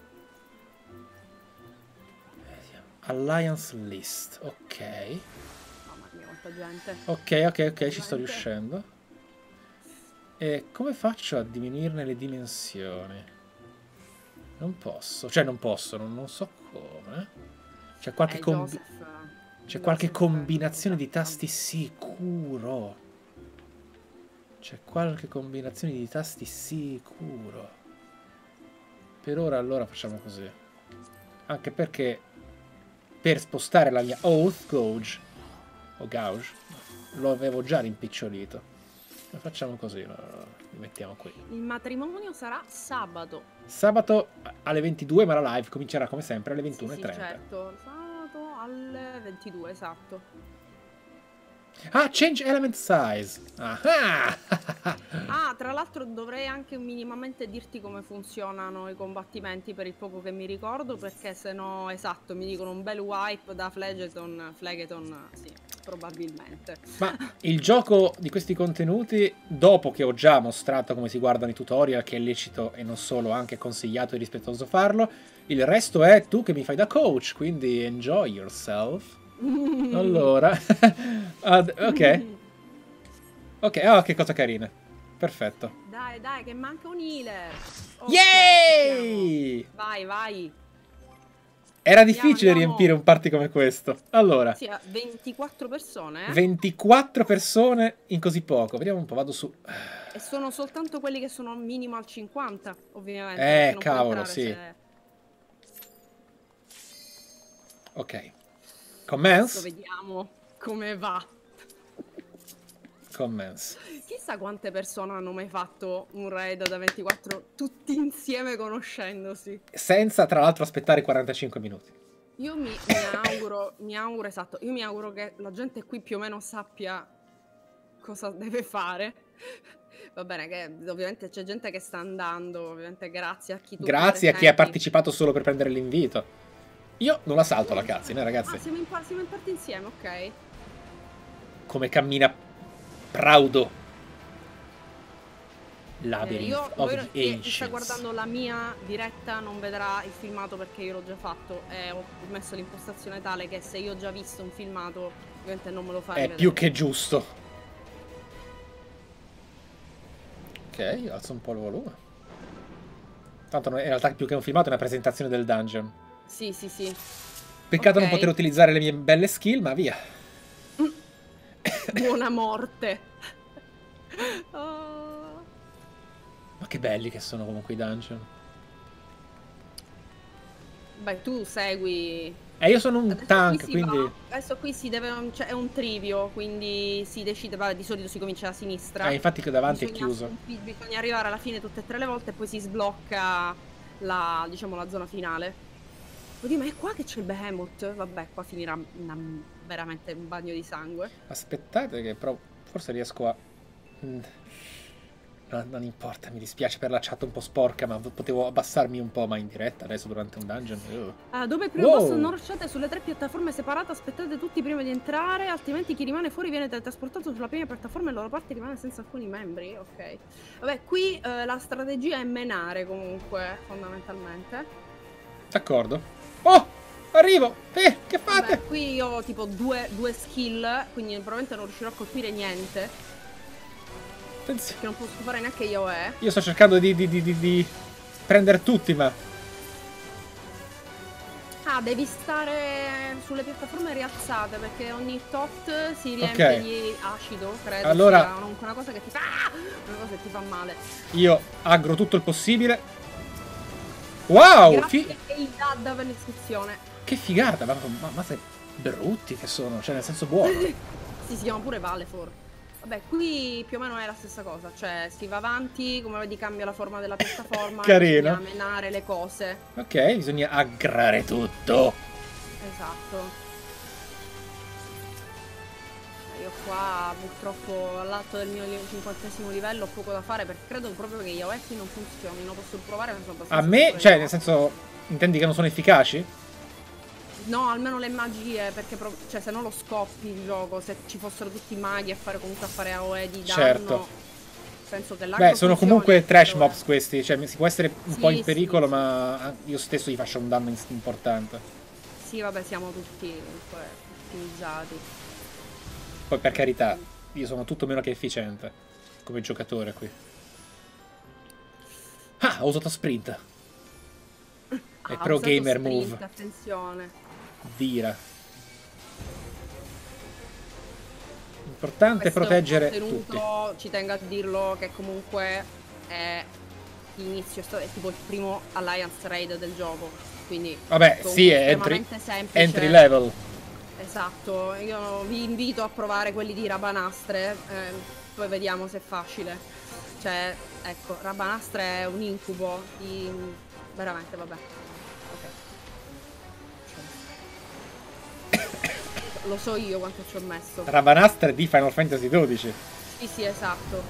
Alliance list, ok. Mamma mia, quanta gente. Ok, ok, ok, ci sto Veramente. riuscendo. E come faccio a diminuirne le dimensioni? Non posso, cioè non posso, non, non so come. C'è qualche, Eh, combi- Joseph, c'è qualche Joseph, combinazione di esatto. tasti sicuro. C'è qualche combinazione di tasti sicuro. Per ora allora facciamo così. Anche perché per spostare la mia Oath Gouge o Gouge lo avevo già rimpicciolito. Lo facciamo così, lo, lo mettiamo qui. Il matrimonio sarà sabato. Sabato alle ventidue, ma la live comincerà come sempre alle ventuno e Sì, sì, trenta. certo. Sabato alle ventidue, esatto. Ah, change element size. Ah, Ah, tra l'altro dovrei anche minimamente dirti come funzionano i combattimenti per il poco che mi ricordo, perché se no, esatto, mi dicono un bel wipe da Phlegeton, Phlegeton, sì, probabilmente. Ma il gioco di questi contenuti, dopo che ho già mostrato come si guardano i tutorial, che è lecito e non solo, anche consigliato e rispettoso farlo, il resto è tu che mi fai da coach, quindi enjoy yourself. Allora, ad, ok. Ok, ah, che cosa carina. Perfetto. Dai, dai, che manca un healer. Ok, Yay! ci siamo. Vai, vai. Era difficile andiamo. riempire un party come questo. Allora, Sì, ventiquattro persone, eh? ventiquattro persone in così poco. Vediamo un po', vado su. E sono soltanto quelli che sono minimo al cinquanta, ovviamente. Eh, perché non puoi cavolo, entrare sì. se- Ok. Adesso Commence. vediamo come va. Comments. Chissà quante persone hanno mai fatto un raid da ventiquattro tutti insieme conoscendosi. Senza, tra l'altro, aspettare quarantacinque minuti. Io mi, mi auguro, mi auguro, esatto, io mi auguro che la gente qui più o meno sappia cosa deve fare. Va bene, che ovviamente c'è gente che sta andando, ovviamente grazie a chi tu Grazie a chi ha partecipato solo per prendere l'invito. Io non la salto la cutscene, ragazzi. Ah, siamo in, siamo in parte insieme, ok. Come cammina Praudo. Labyrinth Eh, io, of voi, the chi Ancients. sta guardando la mia diretta non vedrà il filmato perché io l'ho già fatto e ho messo l'impostazione tale che se io ho già visto un filmato ovviamente non me lo fa È rivedere. più che giusto. Ok, alzo un po' il volume. Tanto in realtà più che un filmato è una presentazione del dungeon. Sì, sì, sì. Peccato Okay. non poter utilizzare le mie belle skill, ma via. Buona morte. Oh. Ma che belli che sono comunque i dungeon. Beh, tu segui. Eh, io sono un Adesso tank, qui si quindi... va- Adesso qui si deve. Cioè, è un trivio, quindi si decide. Vabbè, di solito si comincia da sinistra. Eh, infatti che davanti bisogna, è chiuso. Bisogna arrivare alla fine tutte e tre le volte e poi si sblocca la, diciamo, la zona finale. Oddio, ma è qua che c'è il Behemoth? Vabbè, qua finirà una, veramente un bagno di sangue. Aspettate che però forse riesco a... No, non importa, mi dispiace per la chat un po' sporca, ma potevo abbassarmi un po', ma in diretta adesso durante un dungeon. Uh. Ah, dove il primo Wow. boss non rushate sulle tre piattaforme separate, aspettate tutti prima di entrare, altrimenti chi rimane fuori viene teletrasportato sulla prima piattaforma e la loro parte rimane senza alcuni membri. Ok. Vabbè, qui eh, la strategia è menare comunque, fondamentalmente. D'accordo. Oh! Arrivo! Eh, che fate? Vabbè, qui io ho tipo due, due skill, quindi probabilmente non riuscirò a colpire niente. Attenzione. Che non posso fare neanche io, eh. Io sto cercando di, di, di, di, di prendere tutti, ma... Ah, devi stare sulle piattaforme rialzate perché ogni tot si riempie Ok. di acido, credo. Allora- sia una, una cosa che ti fa. Ah! Una cosa che ti fa male. Io aggro tutto il possibile. Wow! Grazie Fi- e il D A D per l'iscrizione. che figata! Ma, ma, ma sei brutti che sono, cioè nel senso buono. Sì, si chiama pure Valefor. Vabbè, qui più o meno è la stessa cosa, cioè si va avanti, come vedi cambia la forma della piattaforma, Carino. bisogna menare le cose. Ok, bisogna aggrare tutto. Esatto. Io qua purtroppo all'alto del mio cinquantesimo livello ho poco da fare perché credo proprio che gli A O E qui non funzionino, posso provare ma sono abbastanza A me, sicura cioè di nel no. senso, intendi che non sono efficaci? No, almeno le magie, perché pro- cioè se no lo scoppi il gioco, se ci fossero tutti i maghi a fare comunque a fare A O E di danno, Certo. penso che Beh, sono comunque trash mobs mobs questi, cioè si può essere un Sì, po' in sì, pericolo, sì. ma io stesso gli faccio un danno in- importante. Sì, vabbè, siamo tutti comunque ottimizzati. Poi per carità, io sono tutto meno che efficiente come giocatore qui. Ah, ho usato sprint. È Ah, pro ho usato gamer sprint, move. attenzione. Dira. Importante Questo proteggere contenuto, tutti. ci tengo a dirlo, che comunque è l'inizio, è tipo il primo Alliance Raid del gioco, quindi Vabbè, comunque sì, è entry, estremamente semplice. entry level. Esatto, io vi invito a provare quelli di Rabanastre, eh, poi vediamo se è facile. Cioè, ecco, Rabanastre è un incubo di... veramente, vabbè. Ok. Lo so io quanto ci ho messo. Rabanastre di Final Fantasy dodici. Sì, sì, esatto.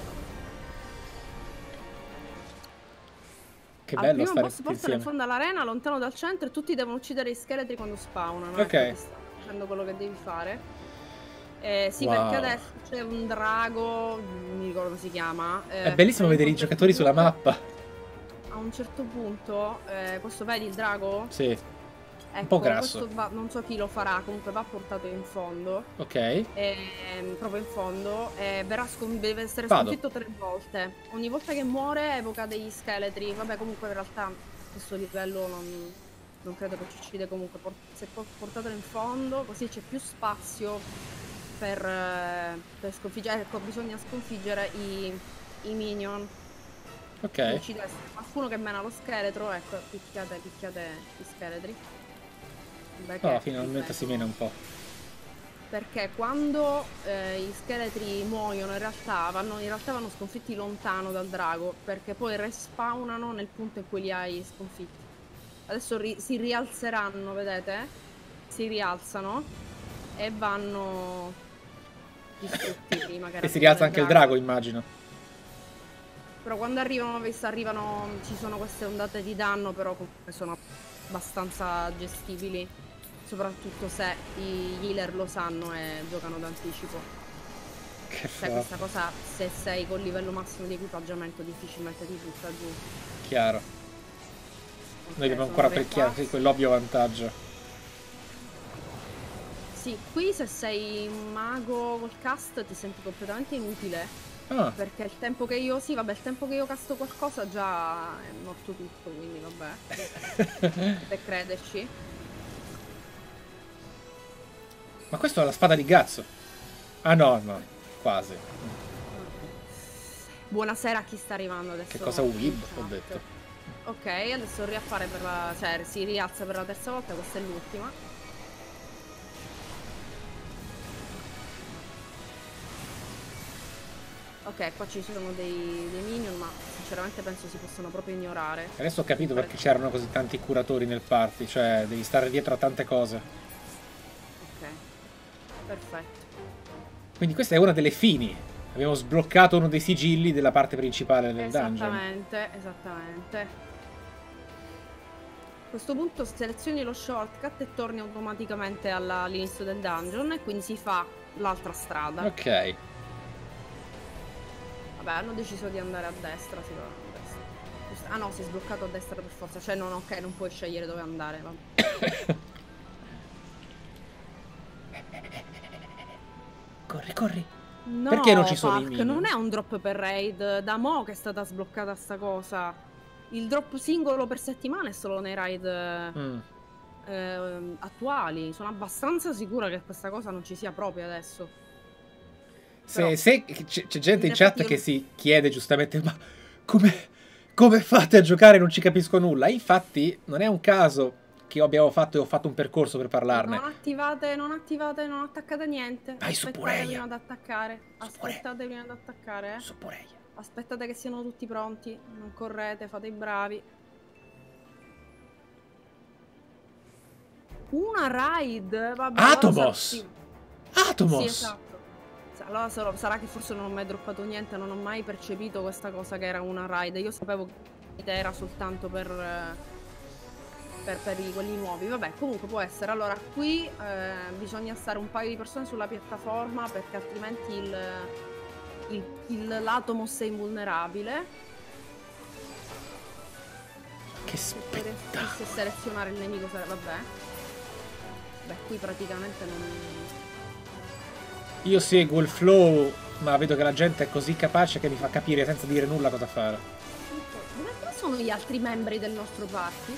Che Al bello primo stare boss tutti portano in insieme. fondo all'arena, lontano dal centro, e tutti devono uccidere gli scheletri quando spawnano. Ok. Ecco, ti sta facendo quello che devi fare. Eh, sì, Wow. perché adesso c'è un drago, non mi ricordo come si chiama. eh, È bellissimo a un vedere i certo giocatori sulla punto- mappa. A un certo punto, eh, questo vedi il drago? Sì, Ecco, po' grasso. questo va- non so chi lo farà, comunque va portato in fondo. ok. ehm, proprio in fondo, e verrà scon- deve essere Vado. sconfitto tre volte. Ogni volta che muore evoca degli scheletri. Vabbè, comunque in realtà a questo livello non, non credo che ci uccide comunque. Por- se po- portatelo in fondo, così c'è più spazio per, eh, per sconfiggere. Ecco, bisogna sconfiggere i, i minion. Ok. Uccidere qualcuno che mena lo scheletro, ecco, picchiate, picchiate gli scheletri. Beh, che Oh, è finalmente bello. si mena un po'. perché quando eh, gli scheletri muoiono in realtà vanno, in realtà vanno sconfitti lontano dal drago, perché poi respawnano nel punto in cui li hai sconfitti. Adesso ri si rialzeranno, vedete? Si rialzano e vanno distrutti prima che E si rialza anche il drago, immagino. Però quando arrivano, visto, arrivano, ci sono queste ondate di danno, però comunque sono abbastanza gestibili. Soprattutto se i healer lo sanno e giocano d'anticipo. Che cioè fa? Questa cosa, se sei col livello massimo di equipaggiamento, difficilmente ti butta giù. Chiaro. Okay, Noi abbiamo ancora per chiaro quell'ovvio vantaggio. Sì, qui se sei un mago col cast ti senti completamente inutile. Ah. Perché il tempo che io, sì vabbè, il tempo che io casto qualcosa già è morto tutto, quindi vabbè. Per crederci. Ma questo è la spada di Gazzo. Ah no, no, quasi. Buonasera a chi sta arrivando adesso. Che cosa Weeb, ho detto. Ok, adesso riappare per la... cioè si rialza per la terza volta, questa è l'ultima. Ok, qua ci sono dei, dei minion, ma sinceramente penso si possono proprio ignorare. Adesso ho capito perché c'erano così tanti curatori nel party, cioè devi stare dietro a tante cose. Perfetto. Quindi questa è una delle fini. Abbiamo sbloccato uno dei sigilli della parte principale del dungeon. Esattamente, esattamente. A questo punto selezioni lo shortcut e torni automaticamente all'inizio del dungeon e quindi si fa l'altra strada. Ok. Vabbè, hanno deciso di andare a destra, si va a destra. Ah no, si è sbloccato a destra per forza. Cioè non, ok, non puoi scegliere dove andare. Vabbè. Corri, corri. No, perché non ci sono Falk, i minion? non è un drop per raid. Da mo' che è stata sbloccata sta cosa. Il drop singolo per settimana è solo nei raid mm. eh, attuali. Sono abbastanza sicura che questa cosa non ci sia proprio adesso. Se, se c'è gente in chat che si chiede giustamente, ma come, come fate a giocare? Non ci capisco nulla. Infatti non è un caso che abbiamo fatto e ho fatto un percorso per parlarne. Non attivate, non attivate, non attaccate niente. Vai su Aspettate prima ad attaccare. Aspettate prima ad attaccare. Eh. Su Pureia. Aspettate che siano tutti pronti. Non correte, fate i bravi. Una raid? Vabbè, Atomos! Allora Atomos! Sì, esatto. Allora sarà che forse non ho mai droppato niente, non ho mai percepito questa cosa che era una raid. Io sapevo che era soltanto per... Per, per i, quelli nuovi, vabbè, comunque può essere. Allora qui eh, bisogna stare un paio di persone sulla piattaforma perché altrimenti il, il, il l'Atomos è invulnerabile. Che spettacolo! Se selezionare il nemico sarebbe, vabbè. Beh, qui praticamente non... Io seguo il flow, ma vedo che la gente è così capace che mi fa capire senza dire nulla cosa fare. Dove sono gli altri membri del nostro party?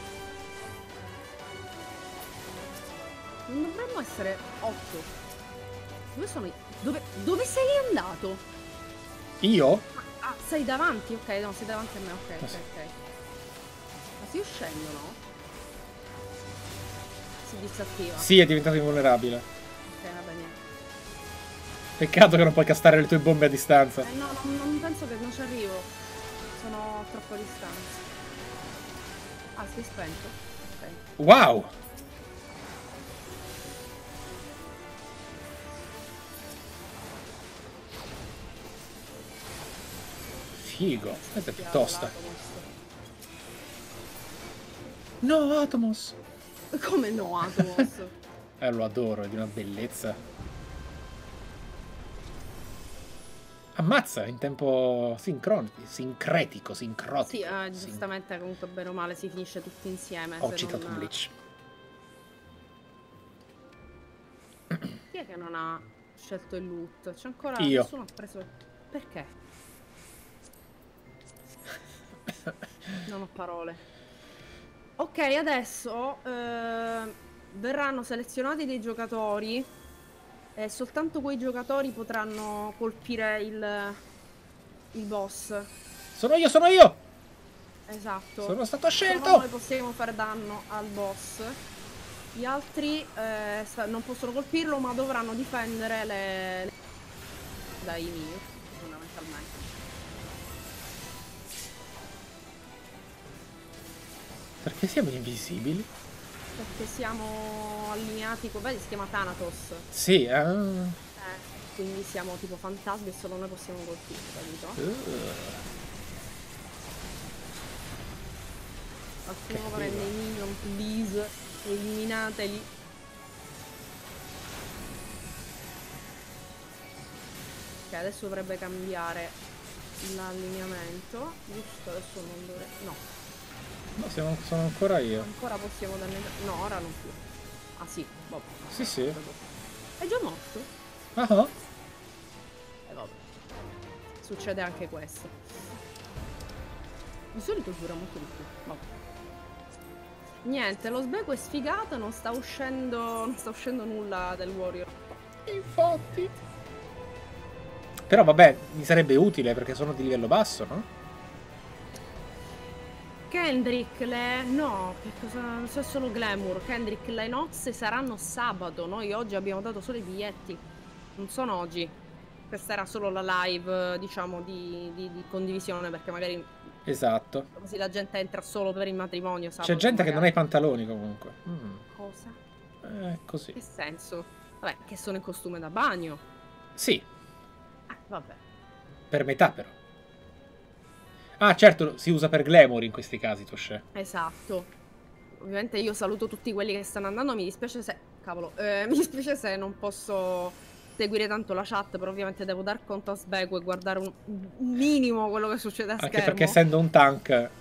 Non dovremmo essere otto. Dove sono io? Dove, dove sei andato? Io? Ah, ah, sei davanti? Ok, no, sei davanti a me, ok, ok, ok. Ma se io scendo, no? Si disattiva. Sì, è diventato invulnerabile. Ok, vabbè, niente. Peccato che non puoi castare le tue bombe a distanza. Eh no, non, non penso che non ci arrivo. Sono troppo a distanza. Ah, si è spento. Ok. Wow! Figo, questa è più tosta. No, Atomos! Come no, Atomos? Eh, lo adoro, è di una bellezza. Ammazza in tempo sincronico, sincretico, sincrotico. Sì, eh, giustamente sin... comunque bene o male si finisce tutti insieme. Ho citato non... un glitch. Chi è che non ha scelto il loot? C'è ancora Io. Nessuno ha preso... Perché? Non ho parole. Ok, adesso eh, verranno selezionati dei giocatori e soltanto quei giocatori potranno colpire il, il boss. Sono io, sono io! Esatto. Sono stato scelto! Solo noi possiamo fare danno al boss. Gli altri eh, non possono colpirlo, ma dovranno difendere le, le... dai minion, fondamentalmente. Perché siamo invisibili? Perché siamo allineati con... vedi, si chiama Thanatos. Sì, eh. eh quindi siamo tipo fantasmi e solo noi possiamo colpire, capito? Uh. Qualcuno prende i minion, please, eliminateli. Ok, adesso dovrebbe cambiare l'allineamento. Giusto, adesso non dovrebbe... no. No, siamo, sono ancora io. Ancora possiamo danneggiare... no, ora non più. Ah sì, vabbè. Sì, sì. È già morto? Ah uh-huh. E eh, vabbè. Succede anche questo. Di solito dura molto di più. Vabbè. Niente, lo sbecco è sfigato, non sta uscendo. Non sta uscendo nulla del Warrior. Infatti. Però vabbè, mi sarebbe utile perché sono di livello basso, no? Kendrick, le... no, che cosa... non so, è solo Glamour. Kendrick, le nozze saranno sabato. Noi oggi abbiamo dato solo i biglietti. Non sono oggi. Questa era solo la live, diciamo, di, di, di condivisione, perché magari... esatto. Così la gente entra solo per il matrimonio, sabato. C'è gente magari. che non ha i pantaloni comunque. Mm. Cosa? Eh, così. Che senso? Vabbè, che sono in costume da bagno. Sì. Ah, vabbè. Per metà però. Ah, certo, si usa per glamour in questi casi, Toshe. Esatto. Ovviamente io saluto tutti quelli che stanno andando, mi dispiace se... cavolo, eh, mi dispiace se non posso seguire tanto la chat, però ovviamente devo dar conto a Sbego e guardare un, un minimo quello che succede a Anche schermo. perché essendo un tank...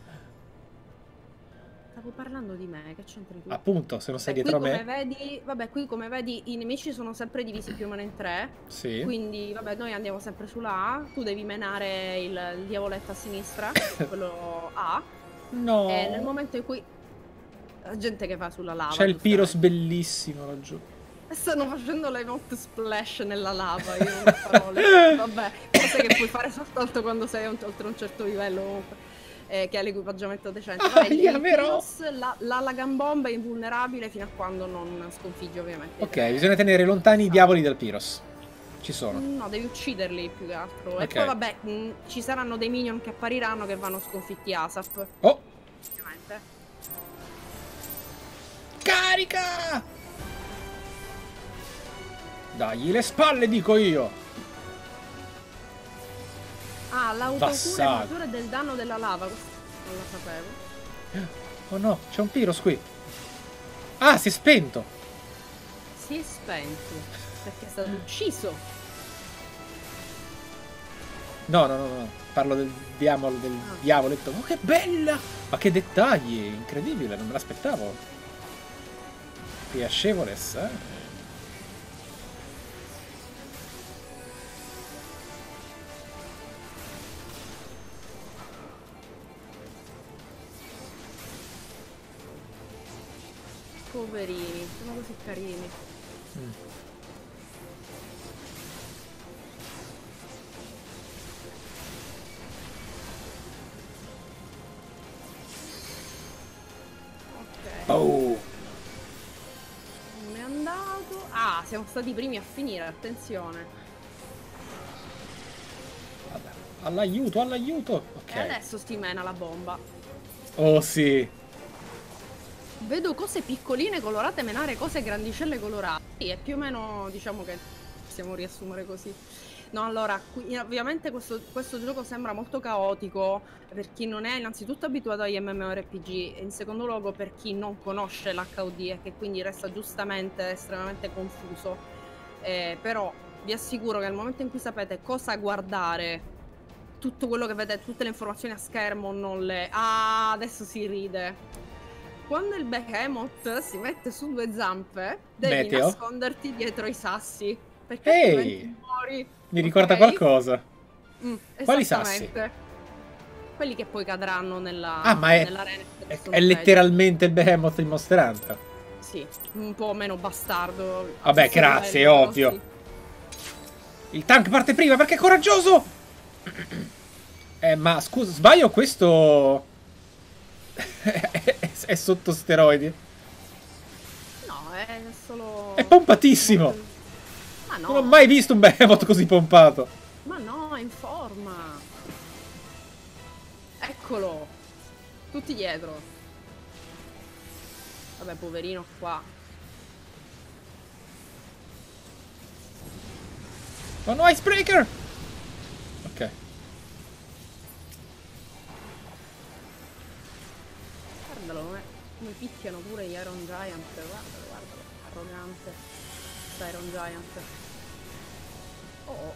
Stavo parlando di me, che c'entri tu? Appunto, se non sei Beh, dietro qui me... come vedi, vabbè, qui come vedi i nemici sono sempre divisi più o meno in tre. Sì. Quindi, vabbè, noi andiamo sempre sulla A. Tu devi menare il, il diavoletto a sinistra, quello A. No. E nel momento in cui... la gente che va sulla lava. C'è il Pyros bellissimo laggiù. Stanno facendo le note splash nella lava, io non ho parole. Vabbè, cose che puoi fare soltanto quando sei oltre un certo livello comunque. Eh, che ha l'equipaggiamento decente. Vabbè, il, il Pyros, la, la Lagan Bomb è invulnerabile fino a quando non sconfigge ovviamente. Ok, bisogna tenere lontani i diavoli del Pyros. Ci sono. No, devi ucciderli più che altro. Okay. E poi vabbè, mh, ci saranno dei minion che appariranno che vanno sconfitti ASAP. Oh! Ovviamente. Carica! Dagli le spalle, dico io! Ah, l'autocura è maggiore del danno della lava. Non la sapevo. Oh no, c'è un Pyros qui. Ah, si è spento. Si è spento. Perché è stato ucciso. No, no, no, no. Parlo del diavolo, del ah. diavoletto. Oh, che bella! Ma che dettagli! Incredibile, non me l'aspettavo. Piacevoles, eh? Poverini, sono così carini. Mm. Ok. Oh. Non è andato. Ah, siamo stati i primi a finire, attenzione. Vabbè. All'aiuto, all'aiuto. Ok. E adesso si mena la bomba. Oh sì. Vedo cose piccoline colorate menare cose grandicelle colorate. Sì, è più o meno, diciamo che possiamo riassumere così. No, allora, qui, ovviamente questo, questo gioco sembra molto caotico per chi non è innanzitutto abituato agli MMORPG e in secondo luogo per chi non conosce l'H U D e che quindi resta giustamente estremamente confuso. Eh, però vi assicuro che nel momento in cui sapete cosa guardare, tutto quello che vedete, tutte le informazioni a schermo, non le... Ah, adesso si ride. Quando il Behemoth si mette su due zampe, devi Meteo. nasconderti dietro i sassi. Perché Ehi! muori. Mi ricorda okay. qualcosa. Mm, Quali sassi? Quelli che poi cadranno nella Ah, ma è, è, è letteralmente il Behemoth in Monster Hunter. Sì, un po' meno bastardo. Vabbè, grazie, è ovvio. Sì. Il tank parte prima perché è coraggioso! Eh, ma scusa, sbaglio questo... è sotto steroidi. solo... È pompatissimo! Ma no! Non ho mai visto un Behemoth così pompato! Ma no, è in forma! Eccolo! Tutti dietro! Vabbè, poverino qua. Oh no, Icebreaker! Ok. Guardalo, come, come picchiano pure gli Iron Giant. Guardalo, guardalo. Arrogante. Sta Iron Giant. Oh, oh.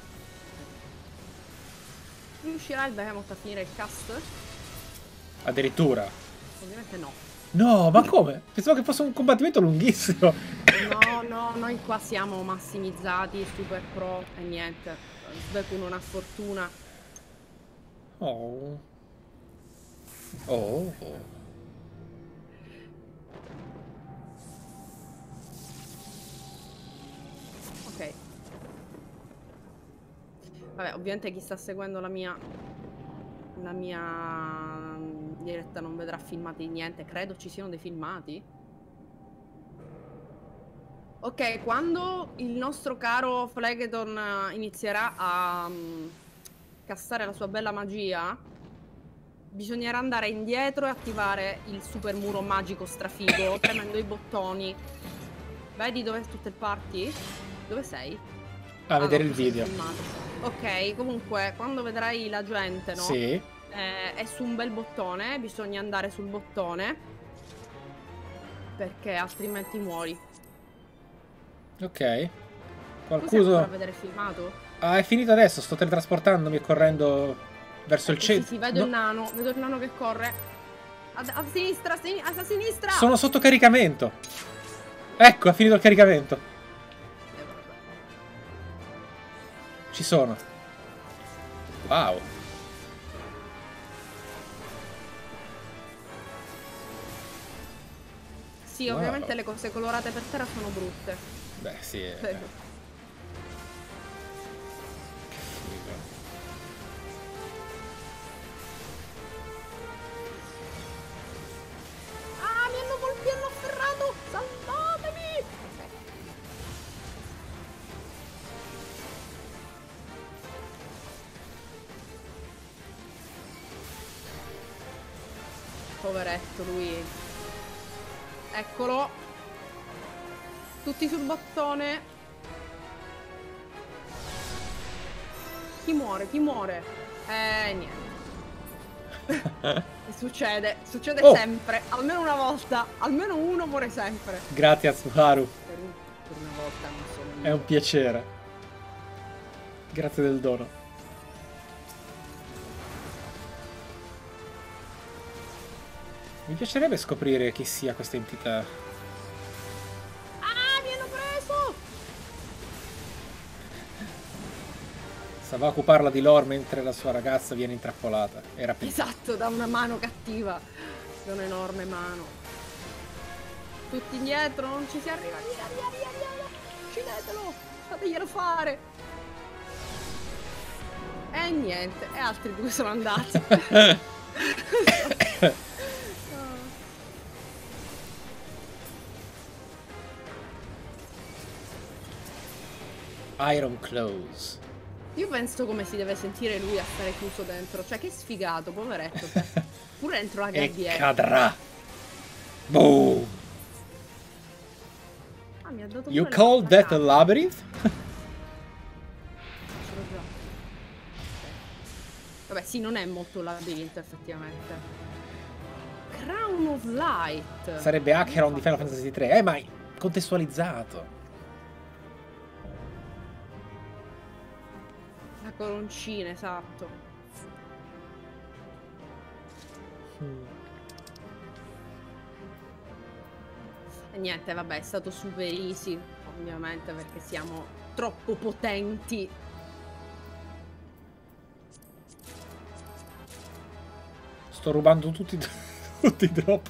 Riuscirà il Behemoth a finire il cast? Addirittura. Ovviamente no. No, ma come? Pensavo che fosse un combattimento lunghissimo. No, no, noi qua siamo massimizzati, super pro e niente. Sveku non ha fortuna. Oh. Oh. Ok. Vabbè, ovviamente chi sta seguendo la mia la mia mm, diretta non vedrà filmati di niente. Credo ci siano dei filmati. Ok, quando il nostro caro Phlegethon inizierà a um, castare la sua bella magia, bisognerà andare indietro e attivare il super muro magico strafigo premendo i bottoni. Vedi dov'è tutto il party? Dove sei? A Ah, vedere no, il video. Ok, comunque quando vedrai la gente, no? Sì. Eh, è su un bel bottone, bisogna andare sul bottone perché altrimenti muori. Ok. Qualcuno Qualcuno... a vedere il filmato? Ah, è finito adesso, sto teletrasportandomi e correndo verso Ecco, il centro. sì, sì, vedo No. il nano, vedo il nano che corre. A, a sinistra, a, sin a sinistra! Sono sotto caricamento. Ecco, ha finito il caricamento. Ci sono. Wow. Sì, Wow. ovviamente le cose colorate per terra sono brutte. Beh, sì. È... Sì. Ah, mi hanno colpito, mi hanno afferrato! Salvatemi! Ok. Poveretto lui. Eccolo. Tutti sul bottone. Chi muore? Chi muore? Eh, niente. Succede, succede Oh. sempre. Almeno una volta. Almeno uno muore sempre. Grazie Atsuharu. Per, un, per una volta non sono È un piacere. Grazie del dono. Mi piacerebbe scoprire chi sia questa entità. Ah, mi hanno preso! Savaku parla di lore mentre la sua ragazza viene intrappolata. Era Esatto, da una mano cattiva. Da un'enorme mano. Tutti indietro, non ci si arriva. Via, via, via, via. Uccidetelo! Fateglielo fare! E niente, e altri due sono andati. Iron Claws. Io penso come si deve sentire lui a stare chiuso dentro. Cioè, che sfigato, poveretto. Cioè, pure dentro la E gabbia. cadrà. Boom. Ah, mi ha dato You pure call la that a carta. labyrinth? Ce l'ho già. Vabbè, sì, non è molto un labirinto, effettivamente. Crown of Light. Sarebbe Acheron di Final Fantasy tre. Eh, ma contestualizzato. La coroncina, esatto. Hmm. E niente, vabbè, è stato super easy, ovviamente, perché siamo troppo potenti. Sto rubando tutti, tutti i drop.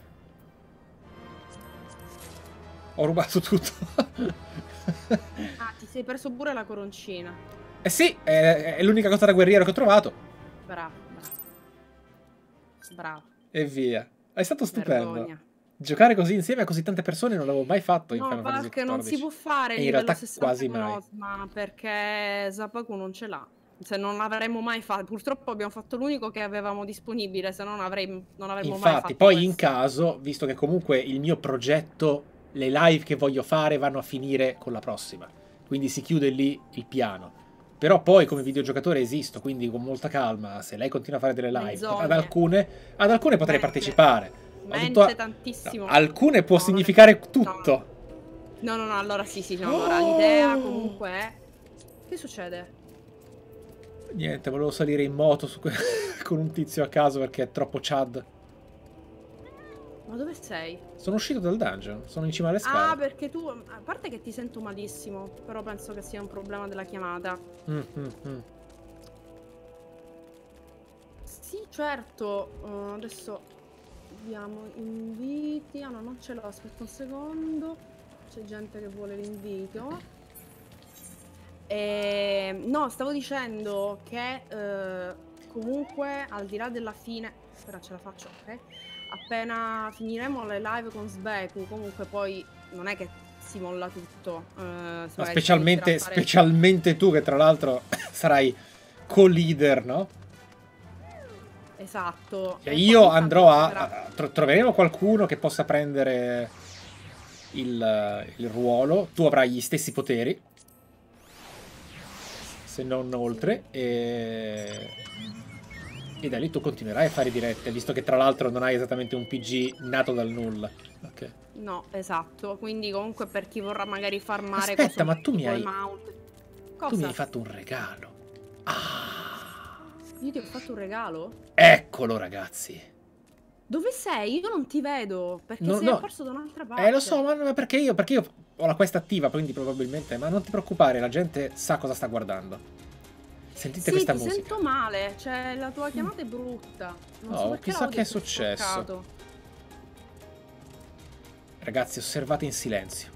Ho rubato tutto. Ah, ti sei perso pure la coroncina. Eh sì, è, è l'unica cosa da guerriero che ho trovato. Bravo, bravo. Bravo. E via. È stato stupendo. Vergogna. Giocare così insieme a così tante persone non l'avevo mai fatto in No, Final Fantasy perché non si quattordici. può fare E in livello realtà sessanta quasi con mai. Ozma, perché Zapaku non ce l'ha. Se non l'avremmo mai fatto, purtroppo abbiamo fatto l'unico che avevamo disponibile, se no non, avrei, non avremmo mai Infatti, fatto poi questo. in caso, visto che comunque il mio progetto, le live che voglio fare vanno a finire con la prossima, quindi si chiude lì il piano. Però poi come videogiocatore esisto, quindi con molta calma, se lei continua a fare delle live, Menzogne. ad alcune, ad alcune potrei Mente. partecipare. Ho detto, Mente a- tantissimo. no, alcune può No, non è- significare no. tutto. No, no, no, allora sì, sì, no, allora l'idea comunque è... Che succede? Niente, volevo salire in moto su que- con un tizio a caso perché è troppo Chad. Ma dove sei? Sono uscito dal dungeon, sono in cima alle Ah, scale. perché tu... A parte che ti sento malissimo, però penso che sia un problema della chiamata. Mm, mm, mm. Sì, certo. Uh, adesso abbiamo inviti. Ah no, non ce l'ho, aspetta un secondo. C'è gente che vuole l'invito. E... No, stavo dicendo che eh, comunque al di là della fine... Spera, ce la faccio, ok? Appena finiremo le live con Sbeku, comunque poi non è che si molla tutto. eh, No, magari si specialmente, inizierà a fare- specialmente tu che tra l'altro sarai co-leader, no? Esatto. Cioè, E io poi andrò a, sarà- a- tro- troveremo qualcuno che possa prendere il, il ruolo. Tu avrai gli stessi poteri, se non oltre, e... e da lì tu continuerai a fare dirette, visto che tra l'altro non hai esattamente un P G nato dal nulla. Ok. No, esatto. Quindi comunque per chi vorrà magari farmare Aspetta, cose ma tu mi tipo hai- i mount. Cosa? Tu mi hai fatto un regalo. Ah, Io ti ho fatto un regalo? eccolo ragazzi. Dove sei? Io non ti vedo, perché No, sei no. apparso da un'altra parte. Eh, lo so, ma ma perché io, perché io ho la quest attiva, quindi probabilmente. Ma non ti preoccupare, la gente sa cosa sta guardando. Sentite Sì, questa ti musica. sento male, cioè la tua chiamata è brutta. Non so Oh, perché chissà l'audio che è tutto successo. spaccato. Ragazzi, osservate in silenzio.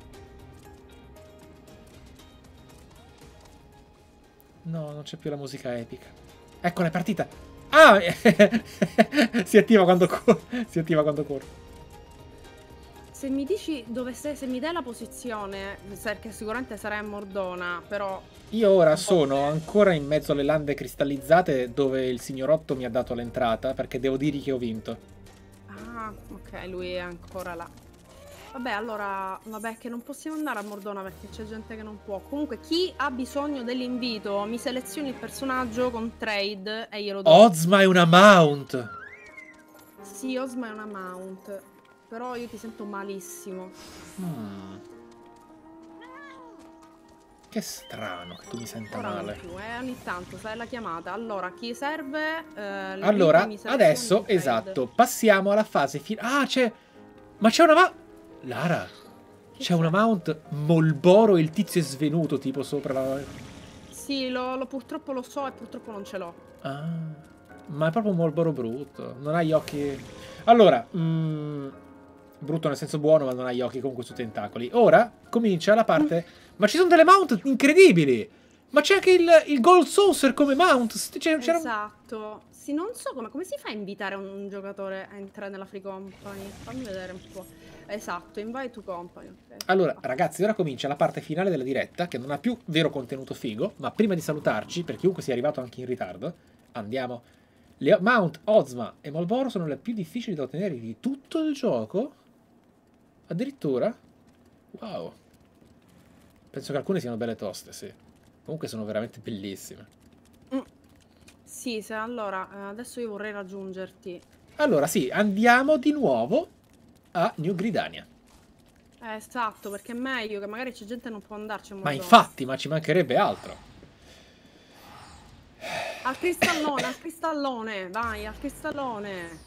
No, non c'è più la musica epica. Ecco, è partita. Ah! si attiva quando corro. Si attiva quando corro. Se mi dici dove sei, se mi dai la posizione, perché sicuramente sarai a Mordona, però... Io ora sono ancora in mezzo alle lande cristallizzate dove il signorotto mi ha dato l'entrata perché devo dirgli che ho vinto. Ah, ok, lui è ancora là. Vabbè, allora, vabbè, che non possiamo andare a Mordona perché c'è gente che non può. Comunque, chi ha bisogno dell'invito, mi selezioni il personaggio con trade e glielo do. Ozma è una mount! Sì, Ozma è una mount, però io ti sento malissimo. Hmm. Che strano che tu mi senta Ora non male. più, eh, ogni tanto sai la chiamata. Allora, chi serve? Eh, l'invito, Allora, mi selezioni adesso, con trade. esatto, passiamo alla fase finale. Ah, c'è... Ma c'è una mount... Lara, c'è una mount Molboro, il tizio è svenuto tipo sopra la... Sì, lo, lo- purtroppo lo so e purtroppo non ce l'ho. Ah, ma è proprio un Molboro brutto. Non ha gli occhi... Allora, mm, brutto nel senso buono, ma non ha gli occhi comunque su tentacoli. Ora comincia la parte... Ma ci sono delle mount incredibili! Ma c'è anche il, il Gold Saucer come mount! C'era... Esatto. Sì, non so come, come si fa a invitare un, un giocatore a entrare nella Free Company. Fammi vedere un po'. Esatto, invite to company. Okay. Allora, ragazzi, ora comincia la parte finale della diretta, che non ha più vero contenuto figo, ma prima di salutarci, per chiunque sia arrivato anche in ritardo, andiamo. Le Mount, Ozma e Malboro sono le più difficili da ottenere di tutto il gioco? Addirittura? Wow. Penso che alcune siano belle toste, sì. Comunque sono veramente bellissime. Mm. Sì, se allora, eh, adesso io vorrei raggiungerti. Allora, sì, andiamo di nuovo a New Gridania. Eh, esatto, perché è meglio che magari c'è gente che non può andarci a Ma Mordona. infatti, ma ci mancherebbe altro. Al cristallone, al cristallone, vai, al cristallone.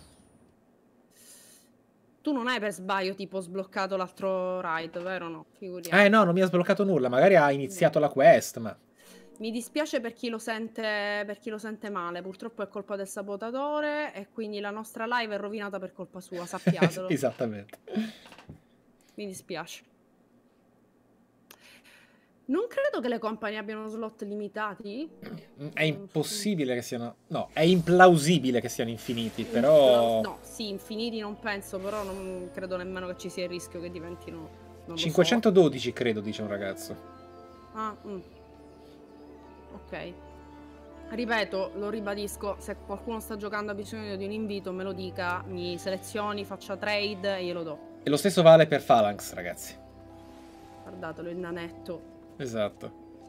Tu non hai per sbaglio tipo sbloccato l'altro ride, vero o no? Figuriamo. Eh no, non mi ha sbloccato nulla, magari ha iniziato la quest, ma... Mi dispiace per chi lo sente, per chi lo sente male, purtroppo è colpa del sabotatore e quindi la nostra live è rovinata per colpa sua, sappiatelo. Esattamente. Mi dispiace. Non credo che le compagnie abbiano slot limitati. È impossibile che siano... No, è implausibile che siano infiniti, però... No, sì, infiniti non penso, però non credo nemmeno che ci sia il rischio che diventino... Non cinquecentododici so. Credo, dice un ragazzo. Ah, mm. Ok. Ripeto, lo ribadisco, se qualcuno sta giocando ha bisogno di un invito, me lo dica, mi selezioni, faccia trade e glielo do. E lo stesso vale per Phalanx, ragazzi. Guardatelo, il nanetto. Esatto.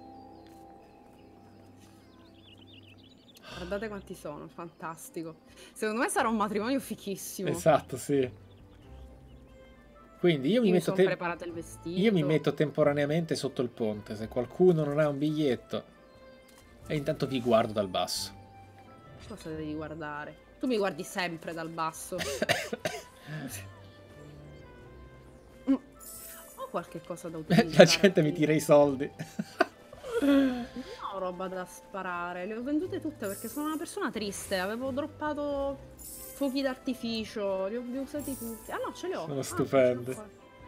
Guardate quanti sono, fantastico. Secondo me sarà un matrimonio fichissimo. Esatto, sì. Quindi io mi, io metto, mi, preparato il vestito. Io mi metto temporaneamente sotto il ponte. Se qualcuno non ha un biglietto... E intanto vi guardo dal basso. Cosa devi guardare? Tu mi guardi sempre dal basso. Ho qualche cosa da utilizzare. La gente mi tira i soldi. Non ho roba da sparare. Le ho vendute tutte perché sono una persona triste. Avevo droppato fuochi d'artificio. Li ho usati tutti. Ah no, ce li ho. Sono ah, stupende.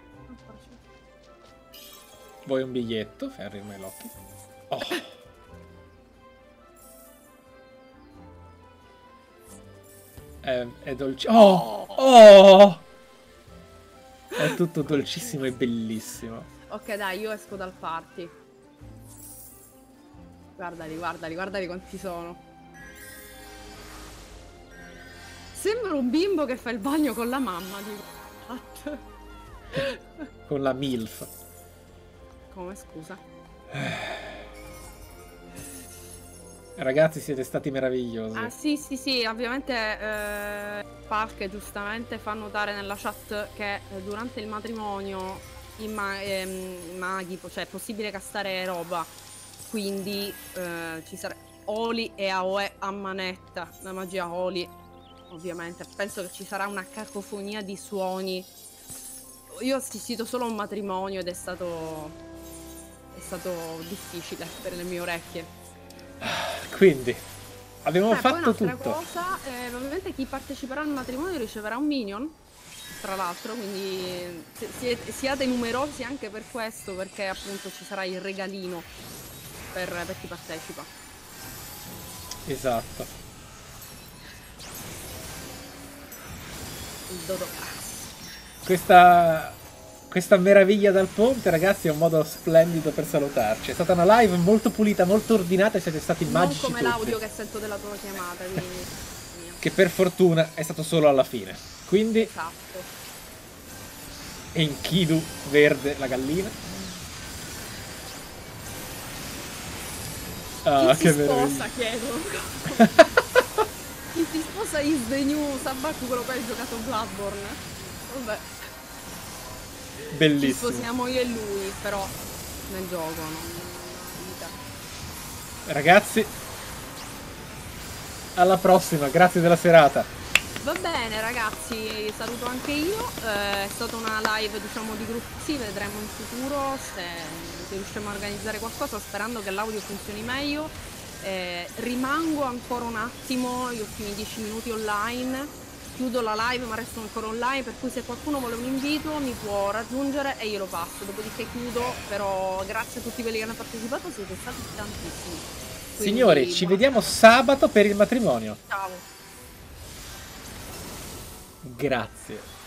Vuoi un biglietto? Fai aprirmi gli occhi. Oh. È, è dolce. Oh! Oh! È tutto dolcissimo e bellissimo. Ok, dai, io esco dal party. Guardali, guardali, guardali quanti sono. Sembra un bimbo che fa il bagno con la mamma. Di... Con la MILF. Come, scusa? Ragazzi, siete stati meravigliosi. Ah sì, sì, sì, ovviamente eh, Park giustamente fa notare nella chat che eh, durante il matrimonio i, ma ehm, maghi, cioè è possibile castare roba, quindi eh, ci sarà Oli e Aoe a manetta, la magia Oli, ovviamente. Penso che ci sarà una cacofonia di suoni. Io ho assistito solo a un matrimonio ed è stato, è stato difficile per le mie orecchie. Quindi abbiamo eh, fatto poi tutto. Cosa, eh, ovviamente chi parteciperà al matrimonio riceverà un minion, tra l'altro, quindi siete, siate numerosi anche per questo, perché appunto ci sarà il regalino per, per chi partecipa. Esatto. Il Dodocass. Questa Questa meraviglia dal ponte, ragazzi, è un modo splendido per salutarci. È stata una live molto pulita, molto ordinata e siete stati magici tutti. Non come l'audio che sento della tua chiamata, quindi... Che per fortuna è stato solo alla fine. Quindi... Esatto. Enkidu verde, la gallina. Ah, chi che si sposa, chiedo. Chi si sposa is the new Sabaku, quello che hai giocato Bloodborne. Vabbè. Bellissimo. Ci sposiamo io e lui, però nel gioco, non nella vita. Ragazzi, alla prossima, grazie della serata. Va bene ragazzi, saluto anche io, eh, è stata una live diciamo di gruppo, sì, vedremo in futuro se, se riusciamo a organizzare qualcosa, sperando che l'audio funzioni meglio. Eh, rimango ancora un attimo, gli ultimi dieci minuti online. Chiudo la live ma resto ancora online, per cui se qualcuno vuole un invito mi può raggiungere e io lo passo, dopodiché chiudo, però grazie a tutti quelli che hanno partecipato, siete stati tantissimi. Quindi, signori, ci vediamo sabato per il matrimonio. Ciao. Grazie.